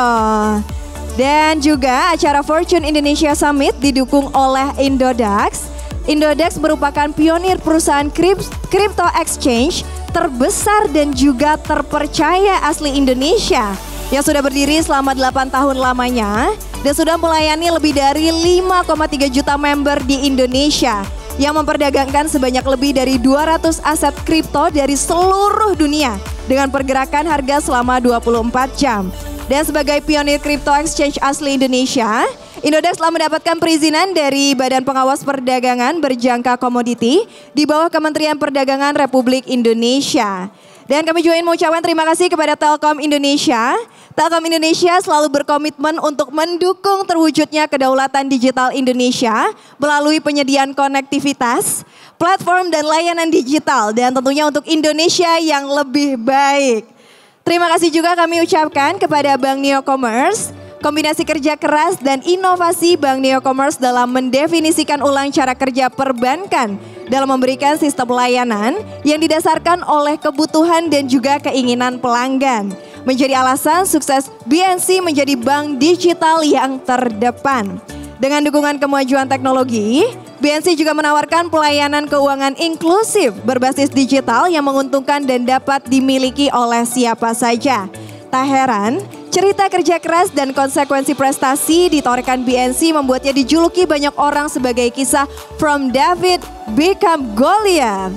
Dan juga acara Fortune Indonesia Summit didukung oleh Indodax. Indodax merupakan pionir perusahaan crypto exchange terbesar dan juga terpercaya asli Indonesia yang sudah berdiri selama delapan tahun lamanya dan sudah melayani lebih dari lima koma tiga juta member di Indonesia yang memperdagangkan sebanyak lebih dari dua ratus aset kripto dari seluruh dunia dengan pergerakan harga selama dua puluh empat jam. Dan sebagai pionir crypto exchange asli Indonesia, Indodax telah mendapatkan perizinan dari Badan Pengawas Perdagangan Berjangka Komoditi di bawah Kementerian Perdagangan Republik Indonesia. Dan kami juga ingin mengucapkan terima kasih kepada Telkom Indonesia. Telkom Indonesia selalu berkomitmen untuk mendukung terwujudnya kedaulatan digital Indonesia melalui penyediaan konektivitas, platform dan layanan digital dan tentunya untuk Indonesia yang lebih baik. Terima kasih juga kami ucapkan kepada Bank Neo Commerce, kombinasi kerja keras dan inovasi Bank Neo Commerce dalam mendefinisikan ulang cara kerja perbankan dalam memberikan sistem layanan yang didasarkan oleh kebutuhan dan juga keinginan pelanggan. Menjadi alasan sukses B N C menjadi bank digital yang terdepan. Dengan dukungan kemajuan teknologi, B N C juga menawarkan pelayanan keuangan inklusif berbasis digital yang menguntungkan dan dapat dimiliki oleh siapa saja. Tak heran, cerita kerja keras dan konsekuensi prestasi ditorehkan B N C membuatnya dijuluki banyak orang sebagai kisah From David Become Goliath.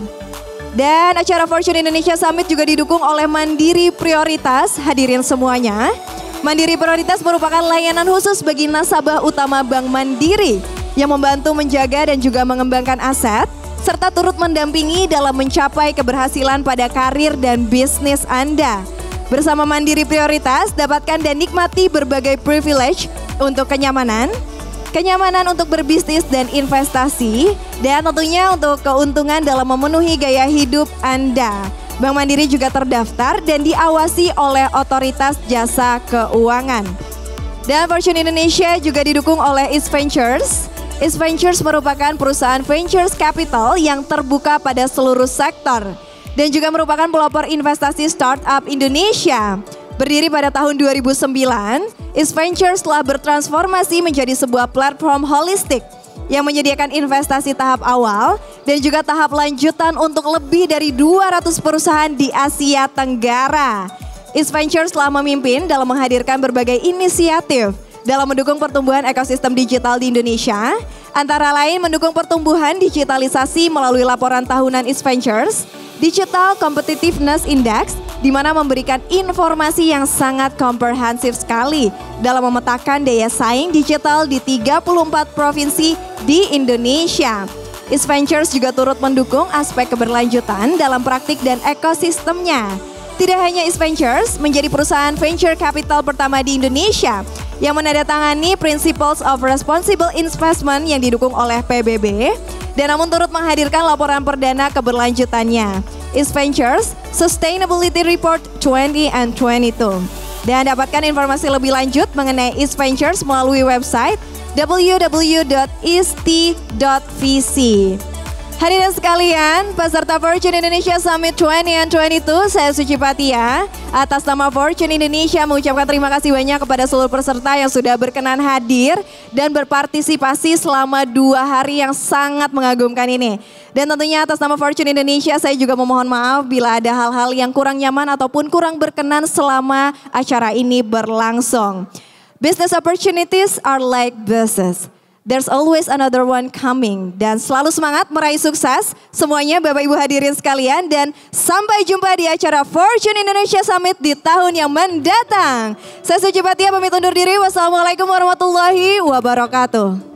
Dan acara Fortune Indonesia Summit juga didukung oleh Mandiri Prioritas. Hadirin semuanya, Mandiri Prioritas merupakan layanan khusus bagi nasabah utama Bank Mandiri yang membantu menjaga dan juga mengembangkan aset serta turut mendampingi dalam mencapai keberhasilan pada karir dan bisnis Anda. Bersama Mandiri Prioritas, dapatkan dan nikmati berbagai privilege untuk kenyamanan, kenyamanan untuk berbisnis dan investasi, dan tentunya untuk keuntungan dalam memenuhi gaya hidup Anda. Bank Mandiri juga terdaftar dan diawasi oleh Otoritas Jasa Keuangan. Dan Fortune Indonesia juga didukung oleh East Ventures. East Ventures merupakan perusahaan ventures capital yang terbuka pada seluruh sektor dan juga merupakan pelopor investasi startup Indonesia. Berdiri pada tahun dua ribu sembilan, East Ventures telah bertransformasi menjadi sebuah platform holistik yang menyediakan investasi tahap awal dan juga tahap lanjutan untuk lebih dari dua ratus perusahaan di Asia Tenggara. East Ventures telah memimpin dalam menghadirkan berbagai inisiatif dalam mendukung pertumbuhan ekosistem digital di Indonesia, antara lain mendukung pertumbuhan digitalisasi melalui laporan tahunan East Ventures, Digital Competitiveness Index, di mana memberikan informasi yang sangat komprehensif sekali dalam memetakan daya saing digital di tiga puluh empat provinsi di Indonesia. East Ventures juga turut mendukung aspek keberlanjutan dalam praktik dan ekosistemnya. Tidak hanya East Ventures menjadi perusahaan venture capital pertama di Indonesia yang menandatangani Principles of Responsible Investment yang didukung oleh P B B, dan namun turut menghadirkan laporan perdana keberlanjutannya, East Ventures Sustainability Report dua ribu dua puluh dua. Dan dapatkan informasi lebih lanjut mengenai East Ventures melalui website w w w dot east dot v c. Hadirin sekalian, peserta Fortune Indonesia Summit dua ribu dua puluh dua, saya Suci Patia. Atas nama Fortune Indonesia mengucapkan terima kasih banyak kepada seluruh peserta yang sudah berkenan hadir dan berpartisipasi selama dua hari yang sangat mengagumkan ini. Dan tentunya atas nama Fortune Indonesia saya juga memohon maaf bila ada hal-hal yang kurang nyaman ataupun kurang berkenan selama acara ini berlangsung. Business opportunities are like buses. There's always another one coming. Dan selalu semangat meraih sukses semuanya Bapak Ibu hadirin sekalian. Dan sampai jumpa di acara Fortune Indonesia Summit di tahun yang mendatang. Saya Suci Patia pamit undur diri. Wassalamualaikum warahmatullahi wabarakatuh.